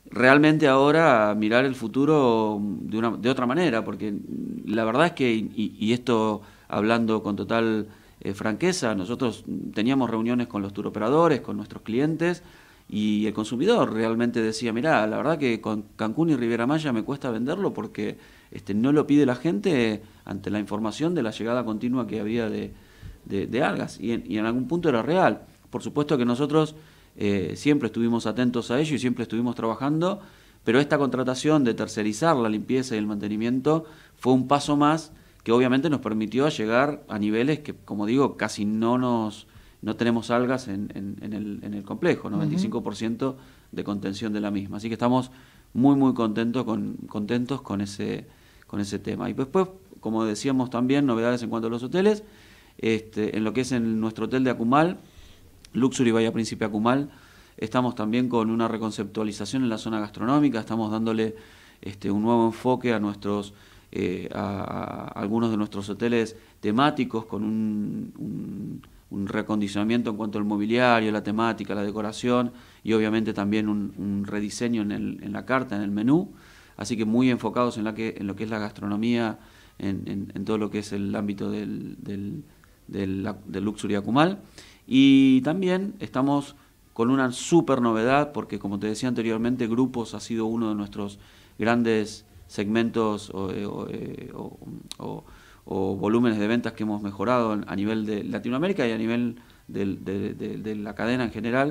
realmente ahora mirar el futuro de, una, de otra manera, porque la verdad es que, y, y esto hablando con total eh, franqueza, nosotros teníamos reuniones con los turoperadores, con nuestros clientes, y el consumidor realmente decía, mirá, la verdad que con Cancún y Riviera Maya me cuesta venderlo porque este, no lo pide la gente ante la información de la llegada continua que había de, de, de algas, y en, y en algún punto era real. Por supuesto que nosotros eh, siempre estuvimos atentos a ello y siempre estuvimos trabajando, pero esta contratación de tercerizar la limpieza y el mantenimiento fue un paso más que obviamente nos permitió llegar a niveles que, como digo, casi no nos... no tenemos algas en, en, en, el, en el complejo, noventa y cinco por ciento de contención de la misma. Así que estamos muy, muy contentos con, contentos con ese, con ese tema. Y después, como decíamos también, novedades en cuanto a los hoteles, este, en lo que es en nuestro hotel de Acumal, Luxury Bahía Príncipe Acumal, estamos también con una reconceptualización en la zona gastronómica, estamos dándole este, un nuevo enfoque a nuestros... Eh, a, a algunos de nuestros hoteles temáticos con un... un un recondicionamiento en cuanto al mobiliario, la temática, la decoración y obviamente también un, un rediseño en, el, en la carta, en el menú, así que muy enfocados en, la que, en lo que es la gastronomía, en, en, en todo lo que es el ámbito del, del, del, del Luxury Acumal. Y también estamos con una súper novedad, porque como te decía anteriormente, Grupos ha sido uno de nuestros grandes segmentos o, o, o, o o volúmenes de ventas que hemos mejorado a nivel de Latinoamérica y a nivel de, de, de, de la cadena en general,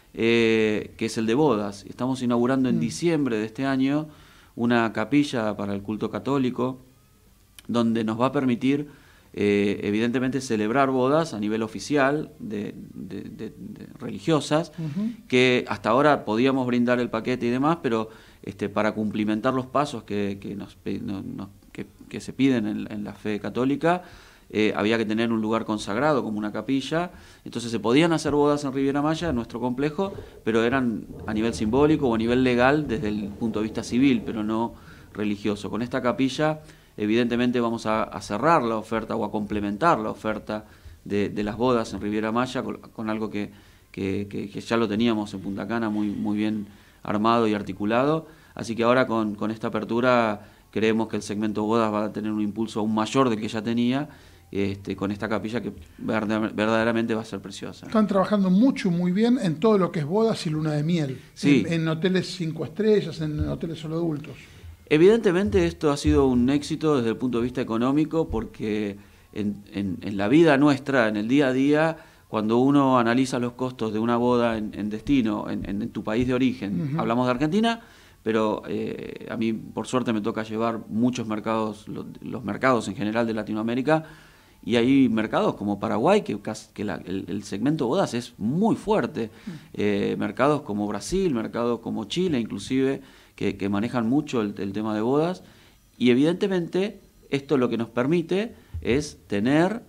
eh, que es el de bodas. Estamos inaugurando en mm. diciembre de este año una capilla para el culto católico, donde nos va a permitir, eh, evidentemente, celebrar bodas a nivel oficial, de, de, de, de religiosas, uh-huh. que hasta ahora podíamos brindar el paquete y demás, pero este, para cumplimentar los pasos que, que nos, nos, nos Que, que se piden en, en la fe católica, eh, había que tener un lugar consagrado como una capilla, entonces se podían hacer bodas en Riviera Maya, en nuestro complejo, pero eran a nivel simbólico o a nivel legal desde el punto de vista civil, pero no religioso. Con esta capilla evidentemente vamos a, a cerrar la oferta o a complementar la oferta de, de las bodas en Riviera Maya con, con algo que, que, que, que ya lo teníamos en Punta Cana muy, muy bien armado y articulado, así que ahora con, con esta apertura creemos que el segmento bodas va a tener un impulso aún mayor del que ya tenía, este, con esta capilla que verdaderamente va a ser preciosa. Están trabajando mucho, muy bien en todo lo que es bodas y luna de miel, sí. en, en hoteles cinco estrellas, en hoteles solo adultos. Evidentemente esto ha sido un éxito desde el punto de vista económico, porque en, en, en la vida nuestra, en el día a día, cuando uno analiza los costos de una boda en, en destino, en, en tu país de origen, uh-huh. hablamos de Argentina, pero eh, a mí por suerte me toca llevar muchos mercados, los, los mercados en general de Latinoamérica, y hay mercados como Paraguay, que, que la, el, el segmento bodas es muy fuerte, eh, mercados como Brasil, mercados como Chile inclusive, que, que manejan mucho el, el tema de bodas, y evidentemente esto lo que nos permite es tener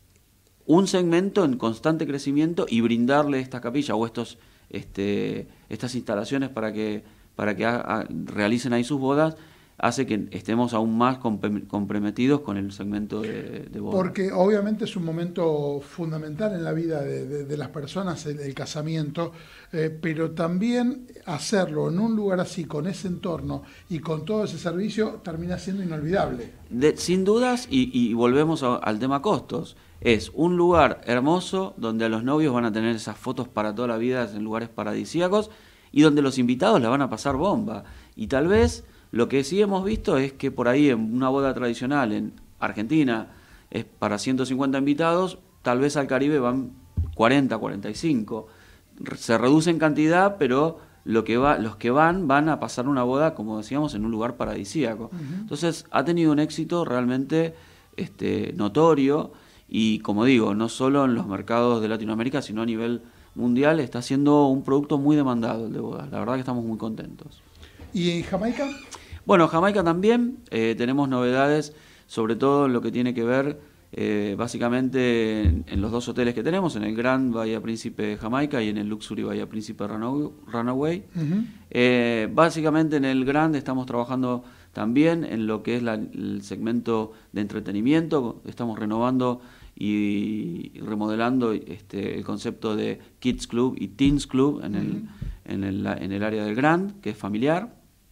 un segmento en constante crecimiento y brindarle esta capilla o estos, este, estas instalaciones para que para que a, a, realicen ahí sus bodas, hace que estemos aún más comprometidos con el segmento de, de bodas. Porque obviamente es un momento fundamental en la vida de, de, de las personas, el, el casamiento, eh, pero también hacerlo en un lugar así, con ese entorno y con todo ese servicio, termina siendo inolvidable. De, sin dudas, y, y volvemos a, al tema costos. Es un lugar hermoso donde a los novios van a tener esas fotos para toda la vida en lugares paradisíacos, y donde los invitados la van a pasar bomba. Y tal vez lo que sí hemos visto es que por ahí en una boda tradicional en Argentina es para ciento cincuenta invitados, tal vez al Caribe van cuarenta, cuarenta y cinco. Se reduce en cantidad, pero lo que va, los que van van a pasar una boda, como decíamos, en un lugar paradisíaco. Uh-huh. Entonces ha tenido un éxito realmente este, notorio, y como digo, no solo en los mercados de Latinoamérica, sino a nivel mundial. Está siendo un producto muy demandado el de bodas. La verdad que estamos muy contentos. ¿Y en Jamaica? Bueno, Jamaica también eh, tenemos novedades, sobre todo en lo que tiene que ver eh, básicamente en, en los dos hoteles que tenemos, en el Grand Bahía Príncipe Jamaica y en el Luxury Bahía Príncipe Runaway. Uh-huh. Eh, básicamente en el Grand estamos trabajando también en lo que es la, el segmento de entretenimiento. Estamos renovando y remodelando este, el concepto de Kids Club y Teens Club en el, en el, en el área del Grand, que es familiar.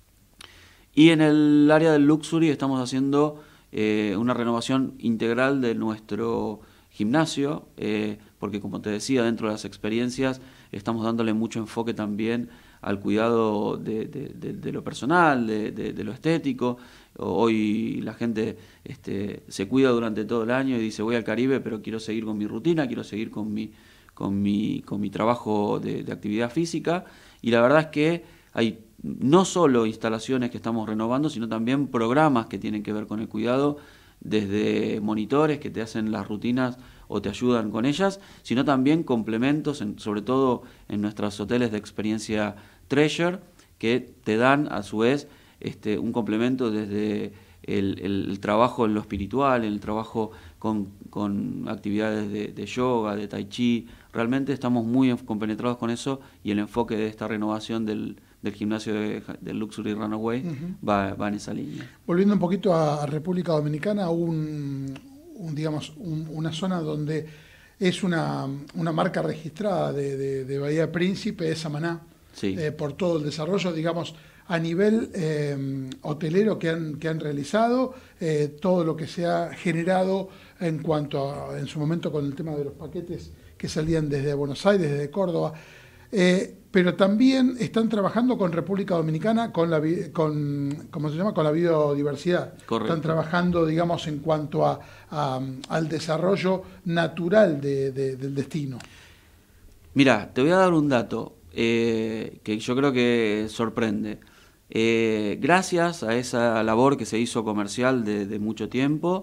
Y en el área del Luxury estamos haciendo eh, una renovación integral de nuestro gimnasio, eh, porque como te decía, dentro de las experiencias estamos dándole mucho enfoque también al cuidado de, de, de, de lo personal, de, de, de lo estético. Hoy la gente este, se cuida durante todo el año y dice voy al Caribe pero quiero seguir con mi rutina, quiero seguir con mi, con mi, con mi trabajo de, de actividad física, y la verdad es que hay no solo instalaciones que estamos renovando, sino también programas que tienen que ver con el cuidado, desde monitores que te hacen las rutinas o te ayudan con ellas, sino también complementos, en, sobre todo en nuestros hoteles de experiencia Treasure, que te dan a su vez este, un complemento desde el, el, el trabajo en lo espiritual, el trabajo con, con actividades de, de yoga, de tai chi. Realmente estamos muy compenetrados con eso, y el enfoque de esta renovación del, del gimnasio de, del Luxury Runaway uh-huh. va, va en esa línea. Volviendo un poquito a, a República Dominicana, un, un, digamos, un, una zona donde es una, una marca registrada de, de, de Bahía Príncipe, es Samaná, sí. eh, por todo el desarrollo, digamos, a nivel eh, hotelero que han, que han realizado, eh, todo lo que se ha generado en cuanto a, en su momento con el tema de los paquetes que salían desde Buenos Aires, desde Córdoba, eh, pero también están trabajando con República Dominicana, con la, con, ¿cómo se llama? Con la biodiversidad. Correcto. Están trabajando, digamos, en cuanto a, a al desarrollo natural de, de, del destino. Mira, te voy a dar un dato eh, que yo creo que sorprende. Eh, gracias a esa labor que se hizo comercial de, de mucho tiempo,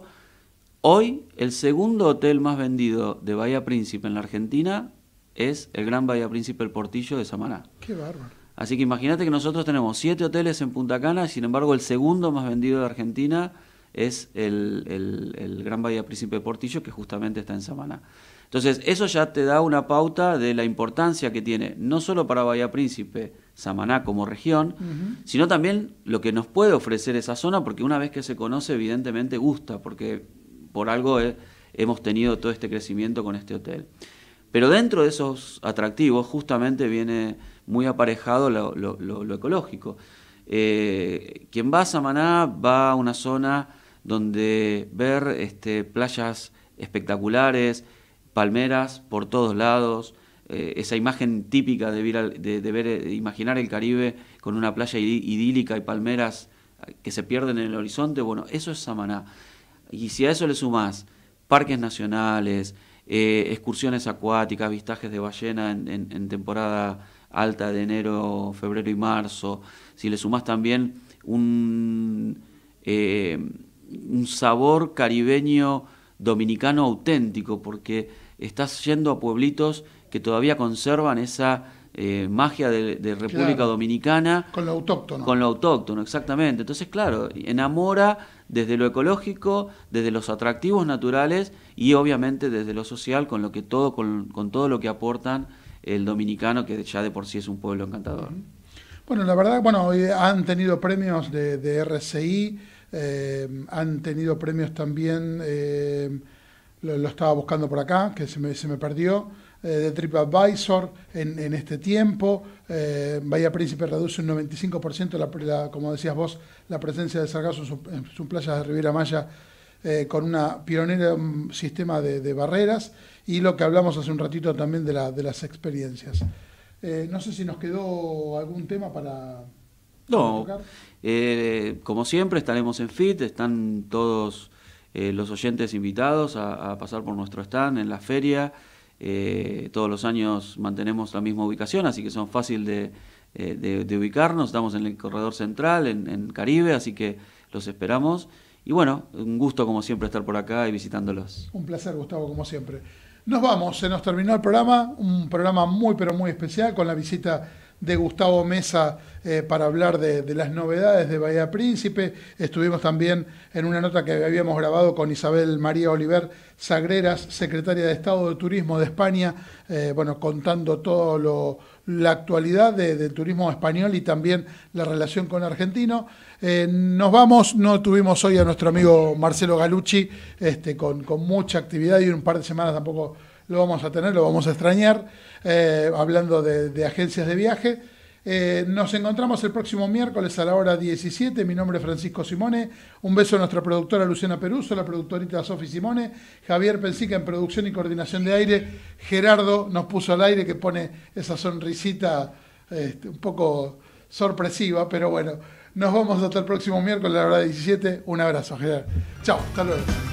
hoy el segundo hotel más vendido de Bahía Príncipe en la Argentina es el Gran Bahía Príncipe El Portillo de Samaná. Qué bárbaro. Así que imagínate que nosotros tenemos siete hoteles en Punta Cana, y sin embargo el segundo más vendido de Argentina es el, el, el Gran Bahía Príncipe El Portillo, que justamente está en Samaná. Entonces eso ya te da una pauta de la importancia que tiene, no solo para Bahía Príncipe, Samaná como región, uh-huh. sino también lo que nos puede ofrecer esa zona, porque una vez que se conoce evidentemente gusta, porque por algo eh, hemos tenido todo este crecimiento con este hotel. Pero dentro de esos atractivos justamente viene muy aparejado lo, lo, lo, lo ecológico. Eh, quien va a Samaná va a una zona donde ver este, playas espectaculares, palmeras por todos lados, eh, esa imagen típica de, ver, de, de, ver, de imaginar el Caribe con una playa idílica y palmeras que se pierden en el horizonte, bueno, eso es Samaná. Y si a eso le sumás parques nacionales, eh, excursiones acuáticas, vistajes de ballena en, en, en temporada alta de enero, febrero y marzo, si le sumás también un, eh, un sabor caribeño dominicano auténtico, porque estás yendo a pueblitos que todavía conservan esa eh, magia de, de República claro. Dominicana. Con lo autóctono. Con lo autóctono, exactamente. Entonces, claro, enamora desde lo ecológico, desde los atractivos naturales y obviamente desde lo social, con lo que todo, con, con todo lo que aportan el dominicano, que ya de por sí es un pueblo encantador. Bueno, la verdad, bueno, han tenido premios de, de R C I, eh, han tenido premios también, eh, lo, lo estaba buscando por acá, que se me, se me perdió, eh, de TripAdvisor en, en este tiempo. Eh, Bahía Príncipe reduce un noventa y cinco por ciento, la, la, como decías vos, la presencia de sargazo en, su, en sus playas de Riviera Maya, eh, con una pionera un sistema de, de barreras, y lo que hablamos hace un ratito también de, la, de las experiencias. Eh, no sé si nos quedó algún tema para... No, eh, como siempre estaremos en F I T, están todos eh, los oyentes invitados a, a pasar por nuestro stand en la feria. Eh, todos los años mantenemos la misma ubicación, así que son fácil de, eh, de, de ubicarnos. Estamos en el corredor central, en, en Caribe, así que los esperamos. Y bueno, un gusto como siempre estar por acá y visitándolos. Un placer, Gustavo, como siempre. Nos vamos, se nos terminó el programa, un programa muy pero muy especial con la visita de Gustavo Mesa eh, para hablar de, de las novedades de Bahía Príncipe. Estuvimos también en una nota que habíamos grabado con Isabel María Oliver Sagreras, secretaria de Estado de Turismo de España, eh, bueno, contando todo lo, la actualidad de, del turismo español y también la relación con argentino. Eh, nos vamos, no tuvimos hoy a nuestro amigo Marcelo Galucci este, con, con mucha actividad, y un par de semanas tampoco lo vamos a tener, lo vamos a extrañar, eh, hablando de, de agencias de viaje. Eh, nos encontramos el próximo miércoles a la hora diecisiete. Mi nombre es Francisco Simone. Un beso a nuestra productora Luciana Peruso, la productorita Sofi Simone, Javier Pensica en producción y coordinación de aire. Gerardo nos puso al aire, que pone esa sonrisita este, un poco sorpresiva, pero bueno, nos vamos hasta el próximo miércoles a la hora diecisiete. Un abrazo, Gerardo. Chao, hasta luego.